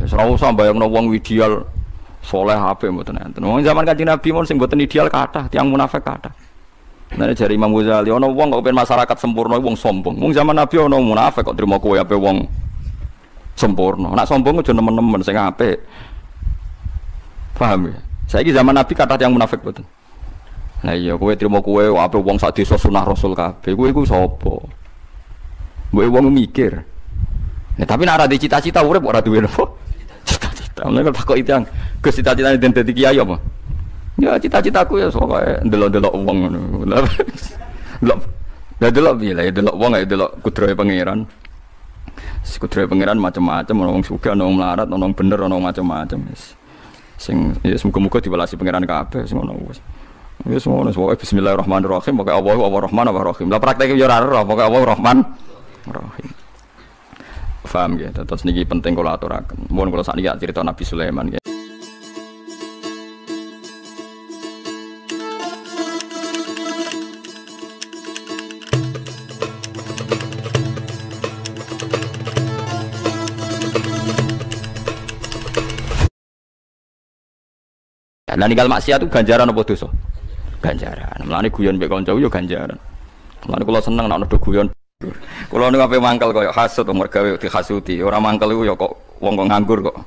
Ora usah bayangno wong ideal saleh apik mboten enten. Wong zaman Kanjeng Nabi mun sing mboten ideal kathah, tiyang munafik kathah. Nah jare Imam Ghazali ana wong kok pengen masyarakat sempurna wong sombong. Wong zaman Nabi ana munafik kok trimo kowe ape wong sempurna. Nek sombong aja nemen-nemen sing apik. Paham ya? Saiki zaman Nabi kathah tiyang munafik mboten. Nah iya kowe trimo kowe ape wong sak desa sunah Rasul kabeh. Kowe iku sapa? Mbok wong mikir. Nah, tapi nek ora di cita-cita urip ora duwe apa? Cita-cita. Nek takok itu yang ke cita-citane den dadi kiai apa? Ya cita-citaku ya pokoke ndelok-ndelok wong ngono. Delok piye lah delok wong ae delok kudrahe pangeran. Kudrahe pangeran macam-macam ana wong sugih ana wong melarat ana wong bener ana macam-macam wis. Sing ya muga-muga diwelasi pangeran kabeh sing ngono wis. Wis ngono pokoke bismillahirrahmanirrahim pokoke Allahu Rahman Rahim. Lah prakteke yo ora ora pokoke Allahu Rahman Rahim. Paham ya, terus niki penting kula aturaken. Mohon kula sakniki cerita Nabi Sulaiman ya. Lah ninggal maksiat itu ganjaran apa dosa? Ganjaran. Mulane guyon mbek kanca yo ganjaran. Mulane kula seneng nek ana guyon. Kalau nu ape mangkel koyo hasud umur gawe dihasuti, ora mangkel iku ya kok wong kok nganggur kok.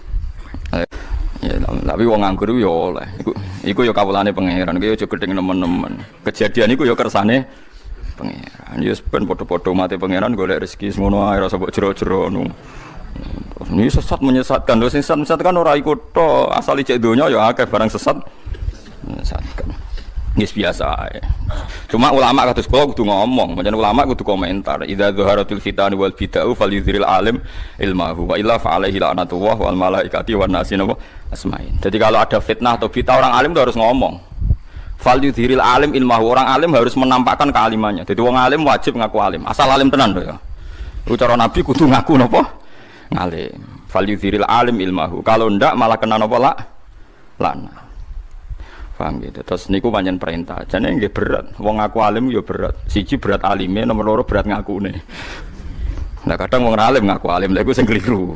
Ya tapi wong nganggur yo oleh. Iku yo kawulane pangeran, iku yo aja gedeng nemen-nemen. Kejadian iku yo kersane pangeran. Yo ben padha-padha mate pangeran golek rezeki ngono ae rasa mbok jero-jero ngono. Ini sesat menyesatkan, lho sing sesat kan ora iku tok, asal ijek donya ya akeh barang sesat menyesatkan. Wis biasa ae. Cuma ulama kados kula kudu ngomong, pancen ulama kudu komentar. Idza dzaharatil fitanu wal bid'u falyudhiril alim ilmahu wa illa fa alaihi la'natullah wal malaikati wan nasi asmain. Jadi kalau ada fitnah atau bid'ah orang alim itu harus ngomong. Falyudhiril alim ilmahu, orang alim harus menampakkan kealimannya. Jadi wong alim wajib ngaku alim. Asal alim tenan lho ya. Iku cara Nabi kudu ngaku napa? Ngalim. Falyudhiril alim ilmahu. Kalau ndak malah kena napa laknat. Paham gitu. Terus niku pancen perintah. Jane nggih berat. Wong ngaku alim ya berat. Siji berat alime, nomor loro berat ngakune. Nah kadang wong alim ngaku alim, lha iku sing keliru.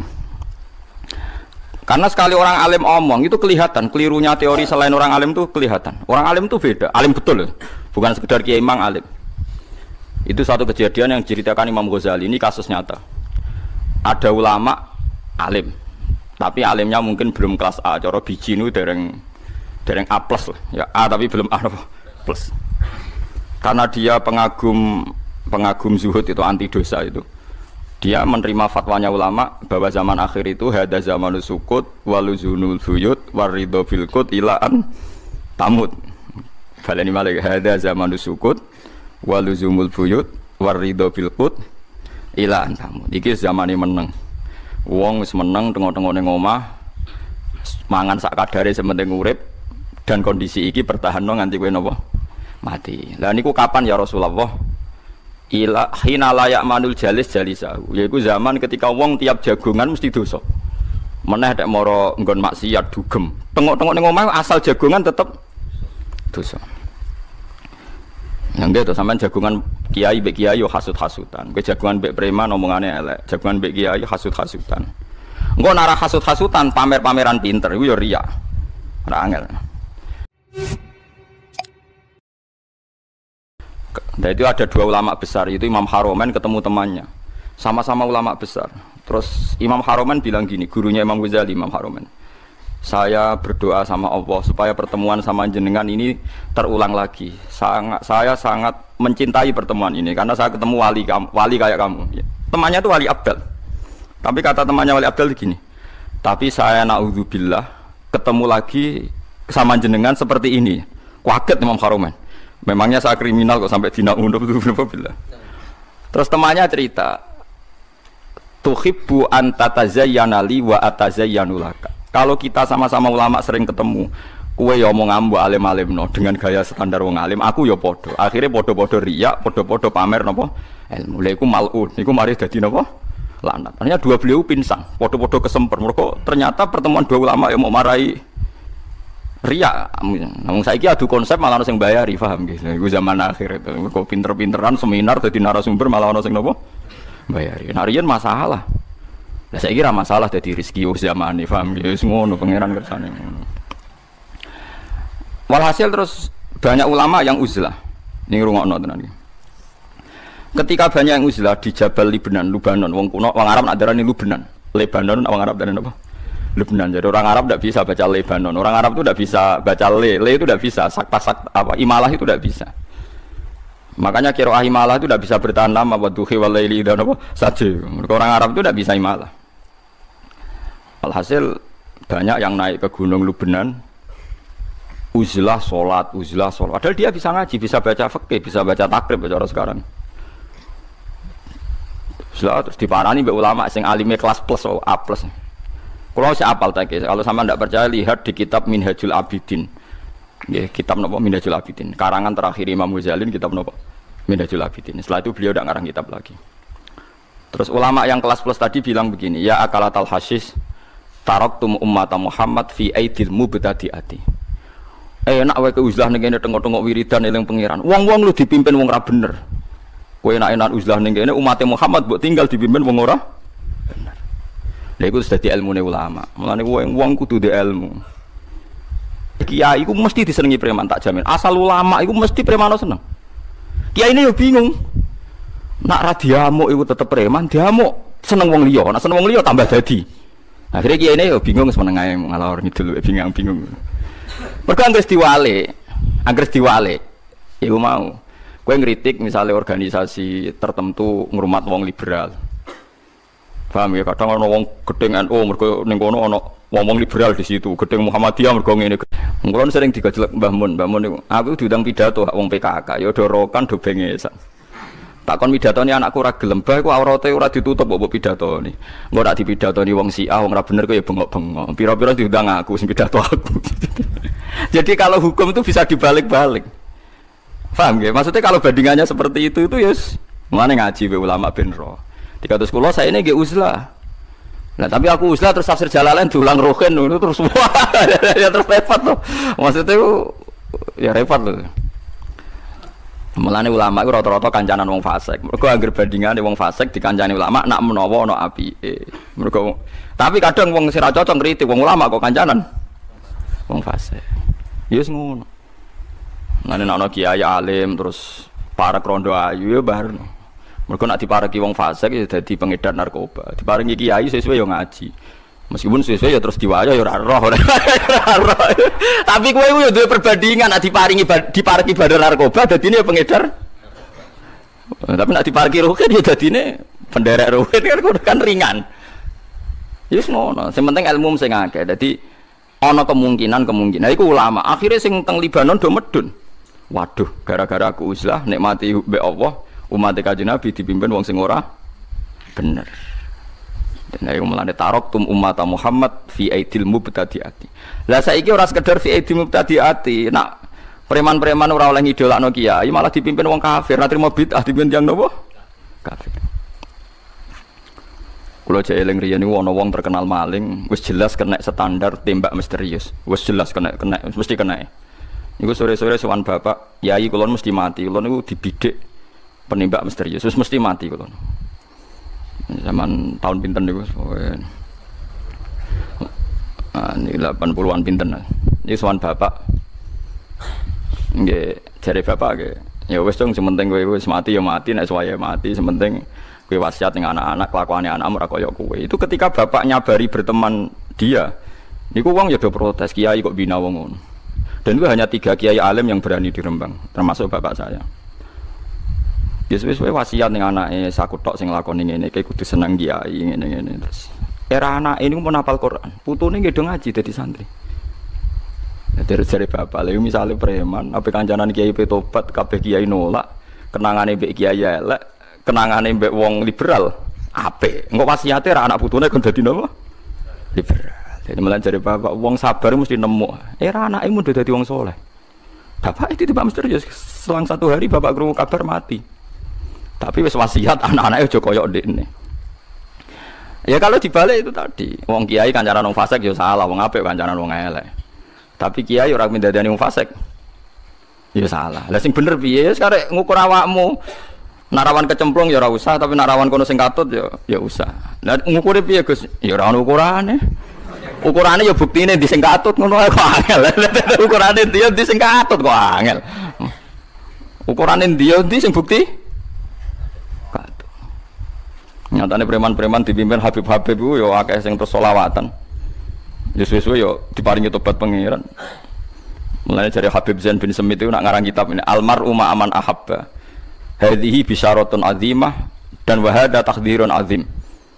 Karena sekali orang alim omong itu kelihatan, kelirunya teori selain orang alim itu kelihatan. Orang alim itu beda, alim betul loh. Bukan sekedar kiai mang alim. Itu satu kejadian yang diceritakan Imam Ghazali, ini kasus nyata. Ada ulama alim, tapi alimnya mungkin belum kelas A, cara biji itu dereng A plus lah, ya A tapi belum A plus. Karena dia pengagum zuhud itu anti dosa itu, dia menerima fatwanya ulama bahwa zaman akhir itu hada zamanus sukut waluzunul buyut waridho filkut ilaan tamut. Baleni malih hada zamanus sukut waluzumul buyut waridho filkut ilaan tamut. Iki zamane meneng. Wong wis meneng tengok-tengok ning omah mangan sak kadare sementing urip. Dan kondisi iki bertahan nganti kowe napa mati. Lah niku kapan ya Rasulullah? Ila hina layak manul jalis jalisahu. Yaiku zaman ketika wong tiap jagongan mesti dosa. Meneh nek mara nggon maksiat dugem. Tengok-tengok ning omah asal jagongan tetep dosa. Yang dia tuh sampean jagongan kiai mbek kiai yo hasud-hasutan. Kowe jagongan mbek preman omongane elek. Jagongan mbek kiai hasud-hasutan. Engko nara hasud-hasutan pamer-pameran pinter iku yo riya. Ora angel. Nah itu ada dua ulama besar, itu Imam Haromen ketemu temannya, sama-sama ulama besar. Terus Imam Haromen bilang gini, gurunya Imam Ghazali, Imam Haromen, saya berdoa sama Allah supaya pertemuan sama jenengan ini terulang lagi. Saya sangat mencintai pertemuan ini karena saya ketemu wali kayak kamu. Temannya itu wali Abdal, tapi kata temannya wali Abdal begini, tapi saya naudzubillah ketemu lagi sama jenengan seperti ini. Kaget Imam Haromen. Memangnya saya kriminal kok sampai dina undub itu bila. Terus temannya cerita, tuhibbu anta tazayyana li wa atazayyanu laka. Kalau kita sama-sama ulama sering ketemu, kowe ya omong ambo alim-alimno dengan gaya standar wong alim, aku ya padha. Akhire padha-padha riya, padha-padha pamer napa ilmu. Lha iku malun, iku mari dadi napa? Lanat. Artinya dua beliau pinsang, padha-padha kesemper. Mergo ternyata pertemuan dua ulama yang mau marahi riya. Namun saiki adu konsep malah ono sing bayari, paham gitu. Iku zaman akhir itu. Kok pinter-pinteran seminar dadi narasumber malah ono sing napa? Bayari. Nah riyen masalah. Lah saiki ra masalah dadi rezeki zamane, paham ya wis ngono pangeran kersane ngono. Walhasil terus banyak ulama yang uzlah. Ning rungokno tenan iki. Ketika banyak yang uzlah di Jabal Lebanon, wong kuno, wong Arab nak darani Lebanon. Lebanon wong Arab darani apa? Lebanon. Jadi orang Arab tidak bisa baca Lebanon. Orang Arab itu tidak bisa baca le itu tidak bisa. Sakta apa imalah itu tidak bisa. Makanya qiraah imalah itu tidak bisa bertahan lama wa duhi wal laili dan apa saja. Orang Arab itu tidak bisa imalah. Alhasil banyak yang naik ke gunung Lebanon uzlah salat. Padahal dia bisa ngaji, bisa baca fikih, bisa baca takrib baca orang sekarang. Terus diparani mbek ulama sing alime kelas plus atau A+. Kalau saya apal tak, kalau sama tidak percaya lihat di kitab Minhajul Abidin. Ya, kitab napa Minhajul Abidin. Karangan terakhir Imam Ghazali kitab napa Minhajul Abidin. Setelah itu beliau tidak ngarang kitab lagi. Terus ulama yang kelas plus tadi bilang begini, ya akalatal hasis taraktum ummata Muhammad fi aidil mubtadi'ati. Enak wae keuzlah ning kene tengok-tengok wiridan eling pangeran. Wong-wong lu dipimpin wong ra bener. Kowe enak-enak uzlah ning kene umat Muhammad mbok tinggal dipimpin wong ora bener. Lha iku wis dadi ilmune ulama. Mulane wong kudu ndek ilmu. Kiai iku mesti disenengi preman tak jamin. Asal ulama iku mesti premano seneng. Kiai ini yo bingung. Nak ra diamuk iku tetep preman, diamuk seneng wong liya. Nak seneng wong liya tambah dadi. Akhire kiai ini yo bingung seneng ae ngalor ngidul bingung. Mergo anggere diwale. Iku mau. Kowe ngritik misalnya organisasi tertentu ngrumat wong liberal. Paham ya, kadang ana wong gedeng NU mergo ning kono ana wong liberal di situ, gedeng Muhammadiyah mergo ngene. Kulo sering digajelek Mbah Mun niku. Aku diundang pidato wong PKK, ya do rokan do bengesan. Takon pidatone anakku ora gelem, bae ku aurate ora ditutup kok pidatone. Engko nek dipidatoni wong Syiah wong ora bener kok ya bengok-bengok. Pira-pira diundang aku sing pidato aku. Jadi kalau hukum itu bisa dibalik-balik. Paham ya? Maksudnya kalau bandingannya seperti itu yes. Mulane ngaji be ulama ben ro. 300 kula saya ini nggih uzlah. Nah, tapi aku uzlah terus tafsir Jalalain diulang rohen itu terus wah ya terus repot tuh. Maksudnya itu ya repot loh. Mulane ulama iku rata-rata kancanan wong fasik. Mergo anggere bandingane wong fasik dikancani ulama nak menawa ana apike. Mergo tapi kadang wong sing ra cocok ngritik wong ulama kok kancanan wong fasik. Ya wis ngono. Ngene ana kiai alim terus para krondo ayu ya barno. Mergo nek dipareki wong fasik ya dadi pengedar narkoba. Diparingi kiai sesuai yo ngaji. Meskipun sesuai ya terus diwaya ya ora roh. Tapi kowe yo duwe perbandingan nek dipareki bandar narkoba dadine pengedar. Tapi nek dipareki ruhin ya dadine penderek ruhin kan ringan. Ya wis ngono. Sing penting ilmu sing akeh. Dadi ana kemungkinan iku ulama. Akhire sing teng Libanon do medun. Waduh, gara-gara aku uzlah nikmati mbek Allah, umat Kanjeng Nabi dipimpin wong sing ora bener. Dan ayo mulane taraktum ummata Muhammad fi aidil mubtadi'ati. Lah saiki ora sekedar fi aidil mubtadi'ati, nak preman-preman ora oleh ngidolakno kiai, malah dipimpin wong kafir, ra trimo bid'ah dipimpin yang nopo? Kafir. Kula jek eling riyen niku ana wong terkenal maling, wis jelas kena standar tembak misterius. Wis jelas kena mesti kena. Niku sore-sore sowan bapak, yai kula mesti mati. Kula niku dibidik penembak misterius, wis mesti mati kula. Zaman tahun pinten niku ini 80-an pinten. Iki sowan bapak. Nggih, jare bapak nggih. Ya wis dong, sementing kowe wis mati ya mati, nek suwaye mati, sementing kowe wasiat ning anak-anak, kelakuane anakmu ora kaya kowe. Itu ketika bapak nyabari berteman dia. Niku wong ya do protes, kiai kok bina wong ngono. Dan itu hanya 3 kiai alim yang berani di Rembang, termasuk bapak saya. Wis-wis wasiat ning anake sakutok sing lakoni ngene iki kudu seneng kiai ngene-ngene terus. Era anak ini pun hafal Quran, putune nggih do ngaji dadi santri. Dari bapak, lha misale preman, ape kancanan kiai pe tobat, kabeh kiai nolak, kenangane mbek kiai elek, kenangane mbek wong liberal, apik. Engko wasiate ra anak putune kon dadi napa? Liberal. Jadi malah dari bapak, wong sabar mesti nemu. Era anaknya udah jadi wong soleh. Bapak itu tiba misterius. Selang 1 hari bapak krungu kabar mati. Tapi wis wasiat anak-anaknya aja koyok ndekne. Ya kalau dibalik itu tadi, wong kiai kancanan wong fasik ya salah, wong apik kancanan wong elek. Tapi kiai ora mindadani wong fasik. Ya salah. Lah sing bener piye? Ya sekarang ngukur awakmu. Narawan kecemplung ya ora usah, tapi narawan kono sing katut ya usah. Lah ngukure piye Gus? Ya ora ono ukurane. Ukurane ya buktine di sing katut ngono kok angel. Ukurane ndi di sing katut kok angel. Ukurane ndi di sing bukti? Katut. Nyatane preman-preman dipimpin Habib-habib ku ya akeh sing terus selawatan. Ya suwe-suwe ya diparingi tobat pangeran. Mulane dari Habib Zain bin Semit itu nak ngarang kitab ini Almar'u ma'aman ahabba. Hadhihi bisyaratun azimah dan wahada takdirun azim.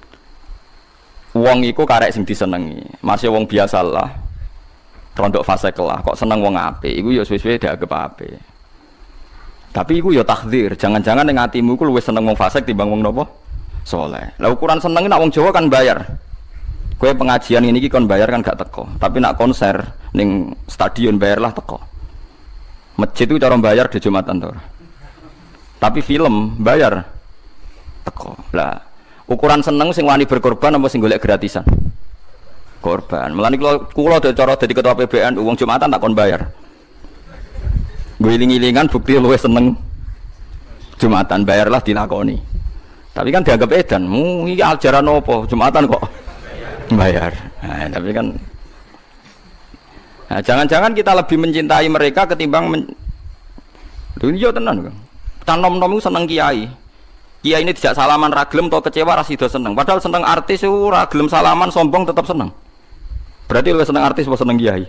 Wong iku karek sing disenengi. Masih wong biasa lah. Rondok fasik lah. Kok seneng wong apik. Iku ya suwe-suwe dianggep apik. Tapi iku ya takdir. Jangan-jangan ning atimu iku luwih seneng wong fasik timbang wong napa? Saleh. Lah ukuran seneng nek wong Jawa kan bayar. Kowe pengajian ini kon bayar kan gak teko. Tapi nak konser ning stadion bayarlah teko. Masjid itu cara bayar di Jumatan to. Tapi film bayar teko. Lah ukuran seneng sing wani berkorban apa sing golek gratisan? Korban. Mulane kula cara dadi ketua PBN wong Jumatan tak kon bayar. Guling-gilingan bukti luwih seneng Jumatan bayarlah dilakoni. Tapi kan dianggap edan. Iki ajaran apa? Jumatan kok bayar. Nah, tapi kan jangan-jangan kita lebih mencintai mereka ketimbang dunia tenan kan. Nom-nom itu seneng kiai. Kiai ini tidak salaman ragilem atau kecewa rasido seneng. Padahal seneng artis itu ragilem salaman sombong tetap seneng. Berarti lu seneng artis atau seneng kiai?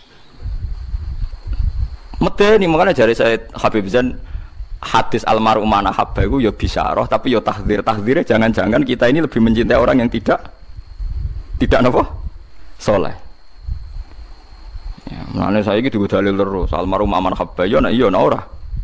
Medeni makanya jari saya Habib Zain hadis almarhum mana habba itu ya bisyarah tapi ya tahdzirnya jangan-jangan kita ini lebih mencintai orang yang tidak napa? Soleh. Ya, makanya saya gitu dalil terus almarhum aman habba ya iya ora.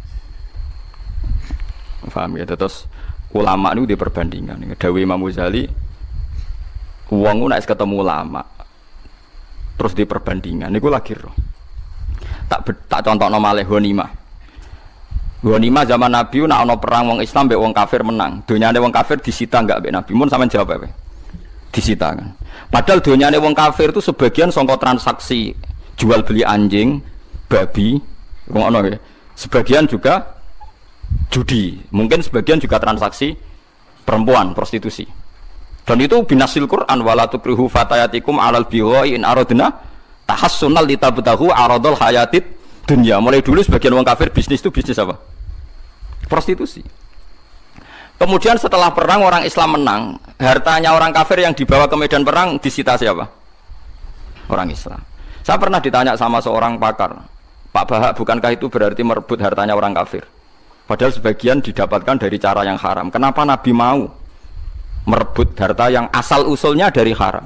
Paham ya, terus ulama itu diperbandingan. Dawuh Imam Ghazali, wong nek ketemu ulama terus diperbandingan niku lagi roh. Tak contohno malih ghanimah. Ghanimah zaman Nabi nek ana perang wong Islam mbek wong kafir menang, donyane wong kafir disita enggak mbek Nabi? Mun sampean jawab apa? Disita kan. Padahal donyane wong kafir itu sebagian sangka transaksi jual beli anjing, babi, ngono ya. Sebagian juga judi, mungkin sebagian juga transaksi perempuan, prostitusi. Dan itu binasil Quran wala tukrihu fatayatikum alal bigha'i in aradna tahassunal litabtahu aradul hayatid dunya. Mulai dulu sebagian orang kafir bisnis itu bisnis apa? Prostitusi. Kemudian setelah perang orang Islam menang, hartanya orang kafir yang dibawa ke medan perang disita siapa? Orang Islam. Saya pernah ditanya sama seorang pakar, Pak Bahak, bukankah itu berarti merebut hartanya orang kafir? Padahal sebagian didapatkan dari cara yang haram. Kenapa Nabi mau merebut harta yang asal usulnya dari haram?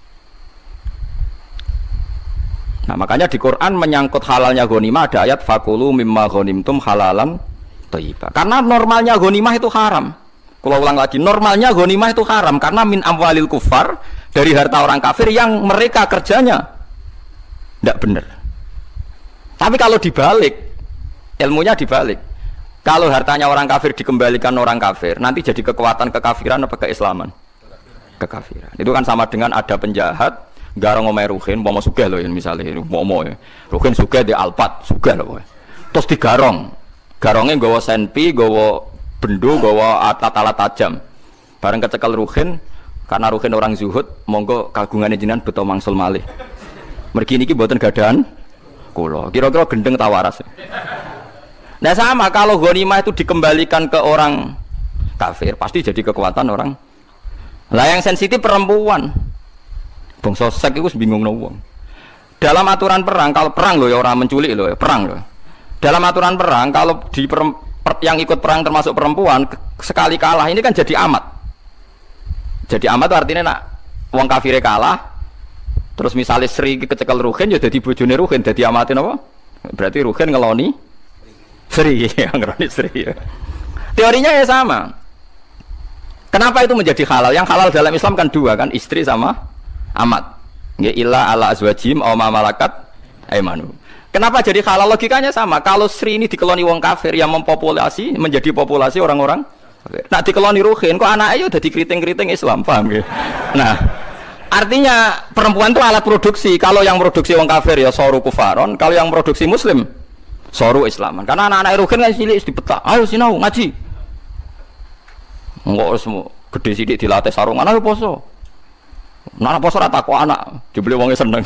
Nah makanya di Quran menyangkut halalnya ghanimah ada ayat fakulu mimma ghanimtum halalan thayyiba. Karena normalnya ghanimah itu haram. Kalau ulang lagi, normalnya ghanimah itu haram karena min amwalil kufar, dari harta orang kafir yang mereka kerjanya tidak benar. Tapi kalau dibalik, ilmunya dibalik. Kalau hartanya orang kafir dikembalikan orang kafir, nanti jadi kekuatan kekafiran apa keislaman? Kekafiran. Itu kan sama dengan ada penjahat garong omae Ruhin, mau sugih loh misalnya, mau ya. Ruhin sugih di Alphard, sugih loh. Terus digarong, garongnya gawa senpi, gawa bendo, gawa alat-alat tajam. Bareng kecekel Ruhin, karena Ruhin orang zuhud, monggo kagungannya jinan beto mangsul malih. Mergi niki mboten gadahan kula. Kira-kira gendeng ta waras. Nah sama kalau ghanimah itu dikembalikan ke orang kafir pasti jadi kekuatan orang. Lah yang sensitif perempuan. Bangsa sek iku bingung wong. Dalam aturan perang kalau perang loh ya orang menculik loh ya, perang loh. Dalam aturan perang kalau yang ikut perang termasuk perempuan sekali kalah ini kan jadi amat. Jadi amat itu artinya nak wong kafire kalah terus misalnya Sri kecekel Ruhin ya jadi bojone Ruhin jadi amatin apa? Berarti Ruhin ngeloni Sri, yang ngeroni Sri. Teorinya ya sama. Kenapa itu menjadi halal? Yang halal dalam Islam kan dua kan, istri sama amat. Ya illa ala azwajim aw ma malakat aymanu. Kenapa jadi halal? Logikanya sama. Kalau Sri ini dikeloni wong kafir yang mempopulasi menjadi populasi orang-orang kafir. Nah dikeloni Ruhin kok anaknya udah dikriting-kriting Islam, paham ya? Nah, artinya perempuan itu alat produksi. Kalau yang produksi wong kafir ya soru kufaron, kalau yang produksi muslim soru Islaman. Karena anak-anak Ruhin kan cilik di peta. Ayo sinau ngaji. Engko wis gede sithik dilatih sarungan ayo poso. Nah poso ora takok anak, dibeli wonge seneng.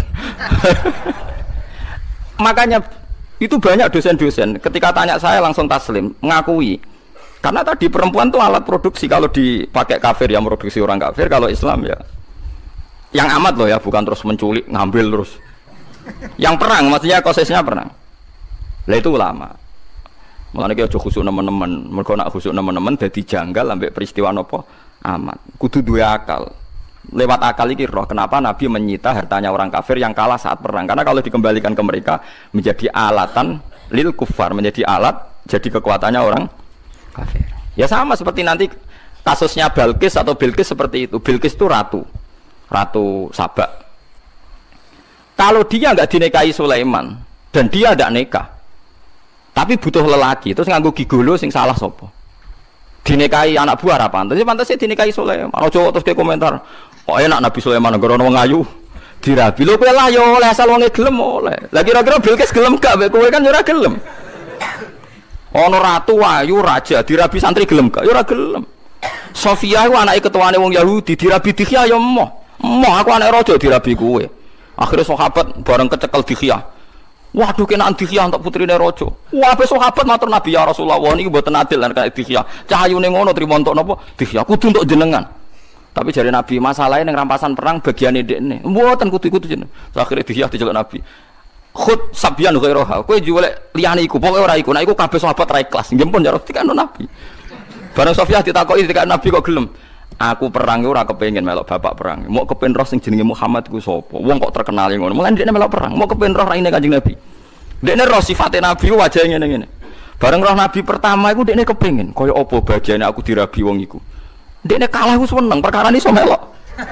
Makanya itu banyak dosen-dosen ketika tanya saya langsung taslim, ngakui. Karena tadi perempuan tuh alat produksi, kalau dipakai kafir ya produksi orang kafir, kalau Islam ya yang amat loh ya, bukan terus menculik, ngambil terus. Yang perang, maksudnya prosesnya perang. Lah itu ulama. Mulane ki aja khusuk nemen-nemen. Mergo nak khusuk nemen-nemen dadi janggal ambek peristiwa napa amat. Kudu duwe akal. Lewat akal iki roh kenapa Nabi menyita hartanya orang kafir yang kalah saat perang. Karena kalau dikembalikan ke mereka menjadi alatan lil kufar, menjadi alat jadi kekuatannya orang kafir. Ya sama seperti nanti kasusnya Balkis atau Bilqis seperti itu. Bilqis itu ratu Sabak. Kalau dia enggak dinikahi Sulaiman dan dia tidak nikah, tapi butuh lelaki, terus nganggo gigolo sing salah sapa? Dinikahi anak buah ra pantes. Ya pantese dinikahi Sulaiman. Ojo terus ke komentar, kok enak Nabi Sulaiman nggo wong ayu dirabi. Lho kowe lah yo oleh asal wonge gelem oleh. Lah kira-kira Bilqis gelem gak mek kowe kan yo ora gelem. Ana ratu ayu raja dirabi santri gelem gak? Ya ora gelem. Sofia ku anake ketuane wong Yahudi dirabi Dikhya ya emoh. Emoh aku anak raja dirabi kowe. Akhirnya sahabat bareng kecekel Dikhya. Waduh kenaan Dikhya untuk putrine raja. Wah be sahabat matur Nabi ya Rasulullah niki mboten adil lan kaya Dikhya. Cahayune ngono trimo entuk napa? Dikhya kudu untuk jenengan. Tapi jare Nabi masalahnya ning rampasan perang bagiane ndekne. Mboten kudu jenengan. Akhire Dikhya diceluk Nabi. Khud sabyan ghairaha. Kowe juwelek liyane iku, pokoke ora iku. Nek iku kabeh sahabat ra ikhlas. Nggih pun ya dikano Nabi. Bareng Sofia ditakoki dikano Nabi kok gelem. Aku perang ora kepengin melok bapak perang. Mau kepen roh sing jenenge Muhammad ku sapa? Wong kok terkenal ngono. Mulane dekne melok perang. Mau kepen roh raine Kanjeng Nabi. Dekne roh sifate Nabi wajahe ngene-ngene. Bareng roh Nabi pertama iku dekne kepengin kaya apa bagiane aku dirabi wong iku. Dekne kalah ku seneng perkara ini iso melok.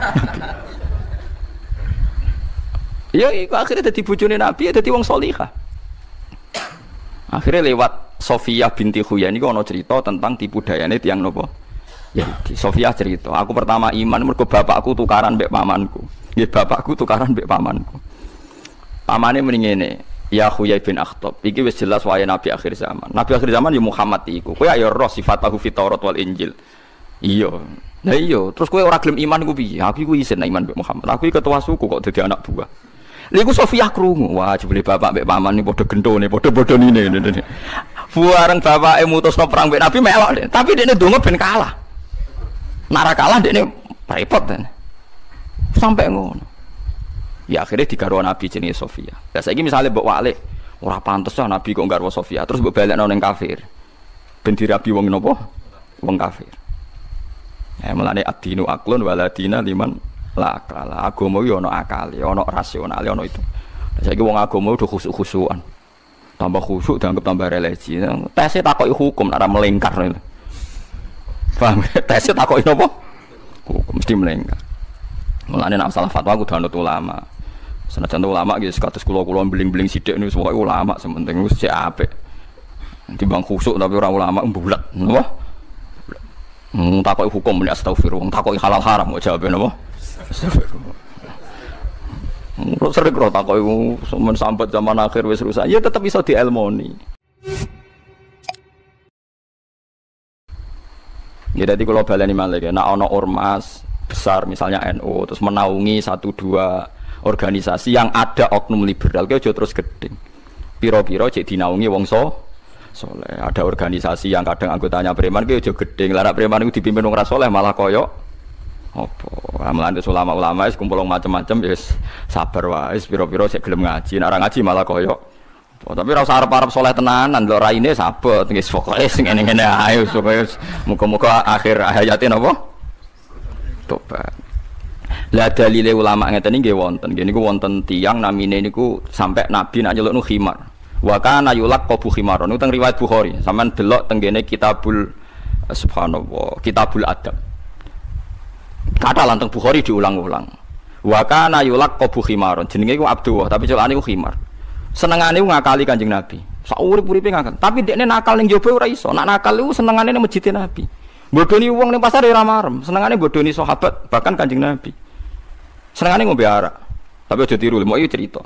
Ya iku akhirnya dadi bojone Nabi, dadi wong salihah. Akhirnya lewat Sofia binti Huyai niku ana cerita tentang tipu dayane tiyang napa? Yahudi. Sofia cerita, aku pertama iman mergo bapakku tukaran mbek pamanku. Nggih bapakku tukaran mbek pamanku. Pamane muni ngene, ya Huyai bin Akhtab, iki wis jelas wayahe Nabi akhir zaman. Nabi akhir zaman ya Muhammad iku. Kowe ya roh sifatahu fit Taurat wal Injil. Iya. Lah iya, terus kowe ora gelem iman ku piye? Aku iku isin iman mbek Muhammad. Aku iki ketua suku kok dadi anak buah. Lha iku Sofia krungu, wah jebule bapak mbek paman iki padha gendone, padha-padhone. Bareng bapake mutusno perang mbek Nabi melok, tapi dekne ndonga ben kalah. Nara kalah dekne repot kan. Sampai ngono. Ya akhirnya digarwa Nabi jenenge Sofia. Lah saiki misale mbok walik, ora pantes ah Nabi kok garwa Sofia, terus mbok balekno ning kafir. Ben dirabi wong napa? Wong kafir. Ya mulane ad-dinu aqlun waladina liman la akala. Agama iki ana akale, ana rasionale, ana itu. Saiki wong agama udah khusuk-khusukan. Tambah khusuk dianggap tambah religi. Tese takoki hukum ora melingkar. Paham? Tesnya takoki napa? Hukum mesti melengkar. Mulane nek salah fatwa kudu anut ulama. Senajan ulama iki kados kula-kula bling-bling sithik niku pokoke ulama sementing wis cek apik. Timbang khusuk tapi ora ulama bulat. Napa? Takoki hukum muni astagfirullah, takoki halal haram kok jawabe napa? Astagfirullah. Sering kok takoki sambat zaman akhir wis rusak. Ya tetep iso dielmoni. Ya jadi kalau baleni malih ya, nak ono ormas besar misalnya NU terus menaungi 1-2 organisasi yang ada oknum liberal, kaya aja terus gedeng. Piro-piro cek dinaungi wong soleh. Ada organisasi yang kadang anggotanya preman, kaya aja gedeng. Lara preman itu dipimpin wong ra soleh malah koyo apa? Amalan ulama-ulama wis kumpul macam-macam ya sabar wae, piro-piro cek gelem ngaji, nek ora ngaji malah koyo. Oh, tapi ora usah arep-arep saleh tenanan, lho raine sabet nggih pokoke sing ngene-ngene ae supaya muga-muga akhir hayate napa? Tobat. Lah dalile ulama ngeten nggih wonten. Nggih niku wonten tiyang namine niku sampai Nabi nak nyelukno khimar. Wa kana yulaqabu khimaron. Niku teng riwayat Bukhari. Sampeyan delok teng kene Kitabul Subhanallah, Kitabul Adab. Kata lanteng Bukhari diulang-ulang. Wa kana yulaqabu khimaron. Jenenge iku Abdullah, tapi celane iku khimar. Senengane ngakali Kanjeng Nabi. Sak urip-uripe ngakal. Tapi dekne nakal ning jaba ora iso. Nak nakal iku senengane ning masjid Nabi. Bodoni wong ning pasar ora marem. Senengane bodoni sahabat, bahkan Kanjeng Nabi. Senengane ngombe arak. Tapi aja tiru, mau iki cerita.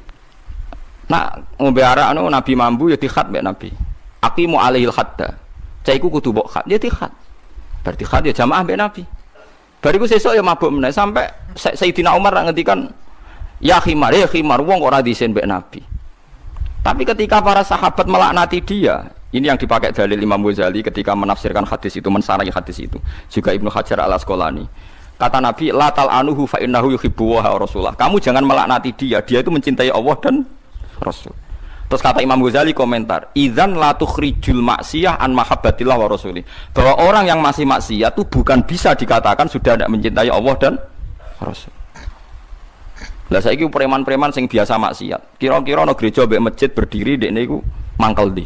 Nak ngombe arak anu Nabi mambu ya dikhat mbek Nabi. Aqimu alaihil hadda. Cah iku kudu mbok khat, ya dikhat. Berarti jihad ya jamaah mbek Nabi. Bariku sesuk ya mabuk meneh sampai Sayyidina Umar ngendikan ya khimar wong kok ora diisin mbek Nabi. Tapi ketika para sahabat melaknati dia, ini yang dipakai dalil Imam Ghazali ketika menafsirkan hadis itu, mensarahi hadis itu. Juga Ibnu Hajar Al-Asqalani. Kata Nabi, la tal'anuhu fa innahu yuhibbu wa Rasulullah. Kamu jangan melaknati dia itu mencintai Allah dan Rasul. Terus kata Imam Ghazali komentar, idzan la tukhrijul maksiyah an mahabbatillah wa rasulih. Bahwa orang yang masih maksiat itu bukan bisa dikatakan sudah tidak mencintai Allah dan Rasul. Lah saiki preman-preman sing biasa maksiat. Kira-kira ana gereja mbek masjid berdiri dekne iku mangkel ndi?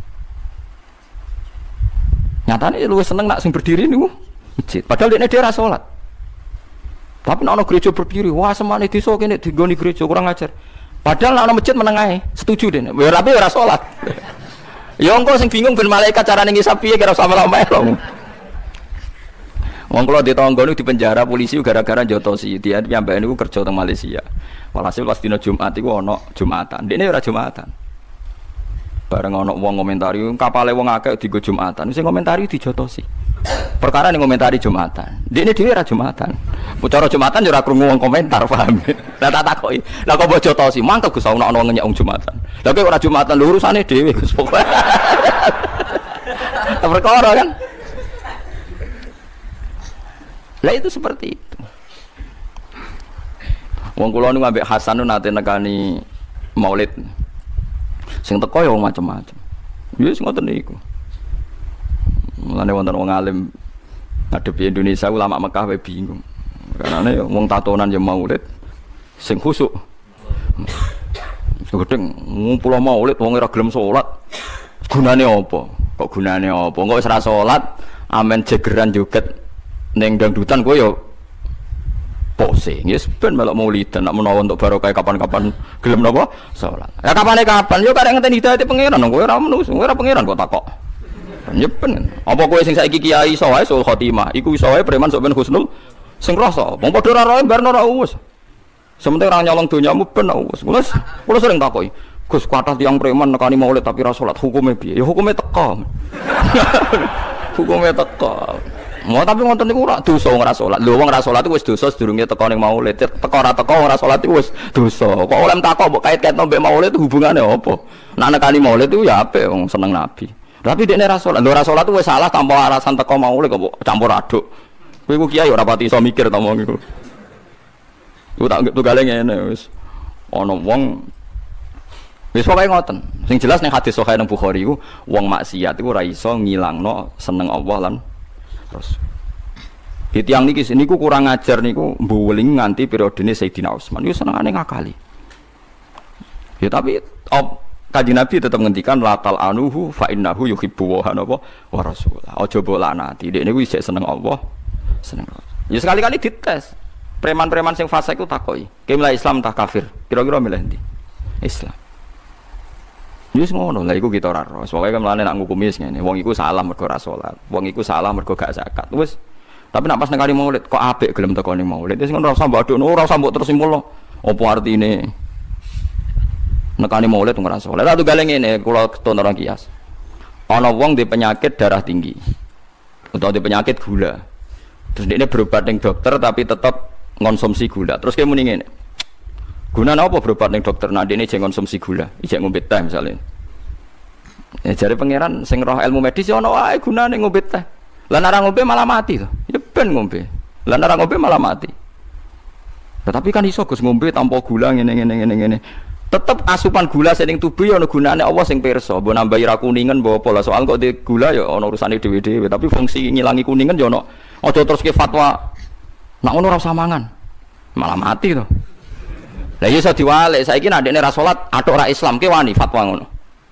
Nyatane luwih seneng nak sing berdiri niku masjid. Padahal dekne dhewe ora salat. Tapi nek ana gereja berdiri, wah semane desa kene digoni gereja kurang ajar. Padahal nek ana masjid meneng ae, setuju dene. Ya tapi ora salat. Ya engko sing bingung ben malaikat carane ngisap piye kira sama melo. Wong kula ditangga niku dipenjara polisi gara-gara njotosi. Dia piyambake niku kerja teng Malaysia. Walhasil pas dina Jumat iku ana Jumatan. Dekne ora Jumatan. Bareng ana wong komentari, kapale wong akeh dienggo Jumatan. Sing komentari dijotosi. Perkara ning komentari Jumatan. Dekne dhewe ora Jumatan. Cara Jumatan yo ora krungu wong komentar, paham. Lah tak takoki, lah kok mbok jotosi? Mangkel Gus ana wong ngenyek wong Jumatan. Lah kowe ora Jumatan, lho urusane dhewe Gus pokoke. Perkara kan. Lah itu seperti itu. Wong kula niku ambek Hasan nate nekani Maulid. Sing teko ya wong macam-macam. Ya wis ngoten niku. Mulane wonten wong alim ngadepi Indonesia ulama Mekah wae bingung. Karena wong tatonan ya Maulid sing khusuk. Gedeng ngumpul Maulid wong ora gelem salat. Gunane apa? Kok gunane apa? Kok wis ora salat, amen jegeran joget ning dangdutan kowe ya pose. Yes ben melok Maulidan nek menawa untuk barokah kapan-kapan gelem napa? Salat. Ya kapane kapan? Yo karek ngenteni hidayah pangeran kowe ora menungso, kowe ora pangeran kok takok. Nyepen. Apa kowe sing saiki kiai iso wae sul khotimah, iku iso wae preman sok ben husnul sing rasa. Wong padha ora roe barno ora uwes. Sementara orang nyolong donyamu ben uwes. Kula sering takoki, Gus kuatah tiyang preman nekani Maulid tapi ora salat, hukume piye? Ya hukume teka. Hukume teka. Mau tapi ngoten niku ora dosa wong ora salat. Lho wong ora salat iku wis dosa sedurunge teka ning Maulid. Teka ora teka ora salat iku wis dosa. Kok oleh takok mbok kait-kaitno mbek Maulid itu hubungane apa? Nek nekani Maulid itu ya apik wong seneng Nabi. Tapi dekne ora salat. Lho ora salat wis salah tanpa alasan teka Maulid kok campur aduk. Kowe iku kiai ora pati iso mikir ta wong iku. Iku tak tugale ngene wis. Ana wong wis pokoke ngoten. Sing jelas ning hadis sahih nang Bukhari iku wong maksiat iku ora iso ngilangno seneng Allah lan Rasul. Di tiang niki niku kurang ajar niku mbuweling nganti periodene Sayyidina Utsman. Niku senengane ngakali. Ya tapi Kanjeng Nabi tetap ngendikan latal anuhu fa innahu yuhibbu wa rasulah. Aja mbok laknati. Dek niku isih seneng Allah, seneng Rasul. Ya sekali-kali dites. Preman-preman sing fasik ku takoki, "Ki milih Islam tah kafir?" Kira-kira milih ndi? Islam. Wis ngono, lha iku kita ora ro. Pokoke mlane nak ngukumi ngene, wong iku salah mergo ora salat. Wong iku salah mergo gak zakat. Wis. Tapi nak pas nekani Maulid kok apik gelem teko ning Maulid. Wis ngono ora usah mbok adukno, ora usah mbok terus simpulno. Apa artine? Nekani Maulid ora salat. Lah tugale ngene, kula keton orang kias. Ana wong di penyakit darah tinggi. Utawa di penyakit gula. Terus dia berobat ning dokter tapi tetap ngonsumsi gula. Terus kayak muni ngene. Gunane apa berobat ning dokter nek dene jek konsumsi gula, ijek ngombe teh misale. Ya jare pangeran sing roh ilmu medis ya ana wae gunane ngombe teh. Lah nek ora ngombe malah mati to. Ya ben ngombe. Lah nek ora ngombe malah mati. Tetapi kan iso Gus ngombe tanpa gula ngene. Tetep asupan gula sing ning tubuh ya ana gunane Allah sing pirsa. Mbok nambahi ra kuningen mbok apa lah soal kok di gula ya ana urusane dhewe-dhewe, tapi fungsi ngilangi kuningen ya ana. Aja terus ke fatwa nak ngono ora usah mangan. Malah mati to. Lah iso diwalik saiki nek ndekne ra salat atuk ra Islam ki wani fatwa ngono.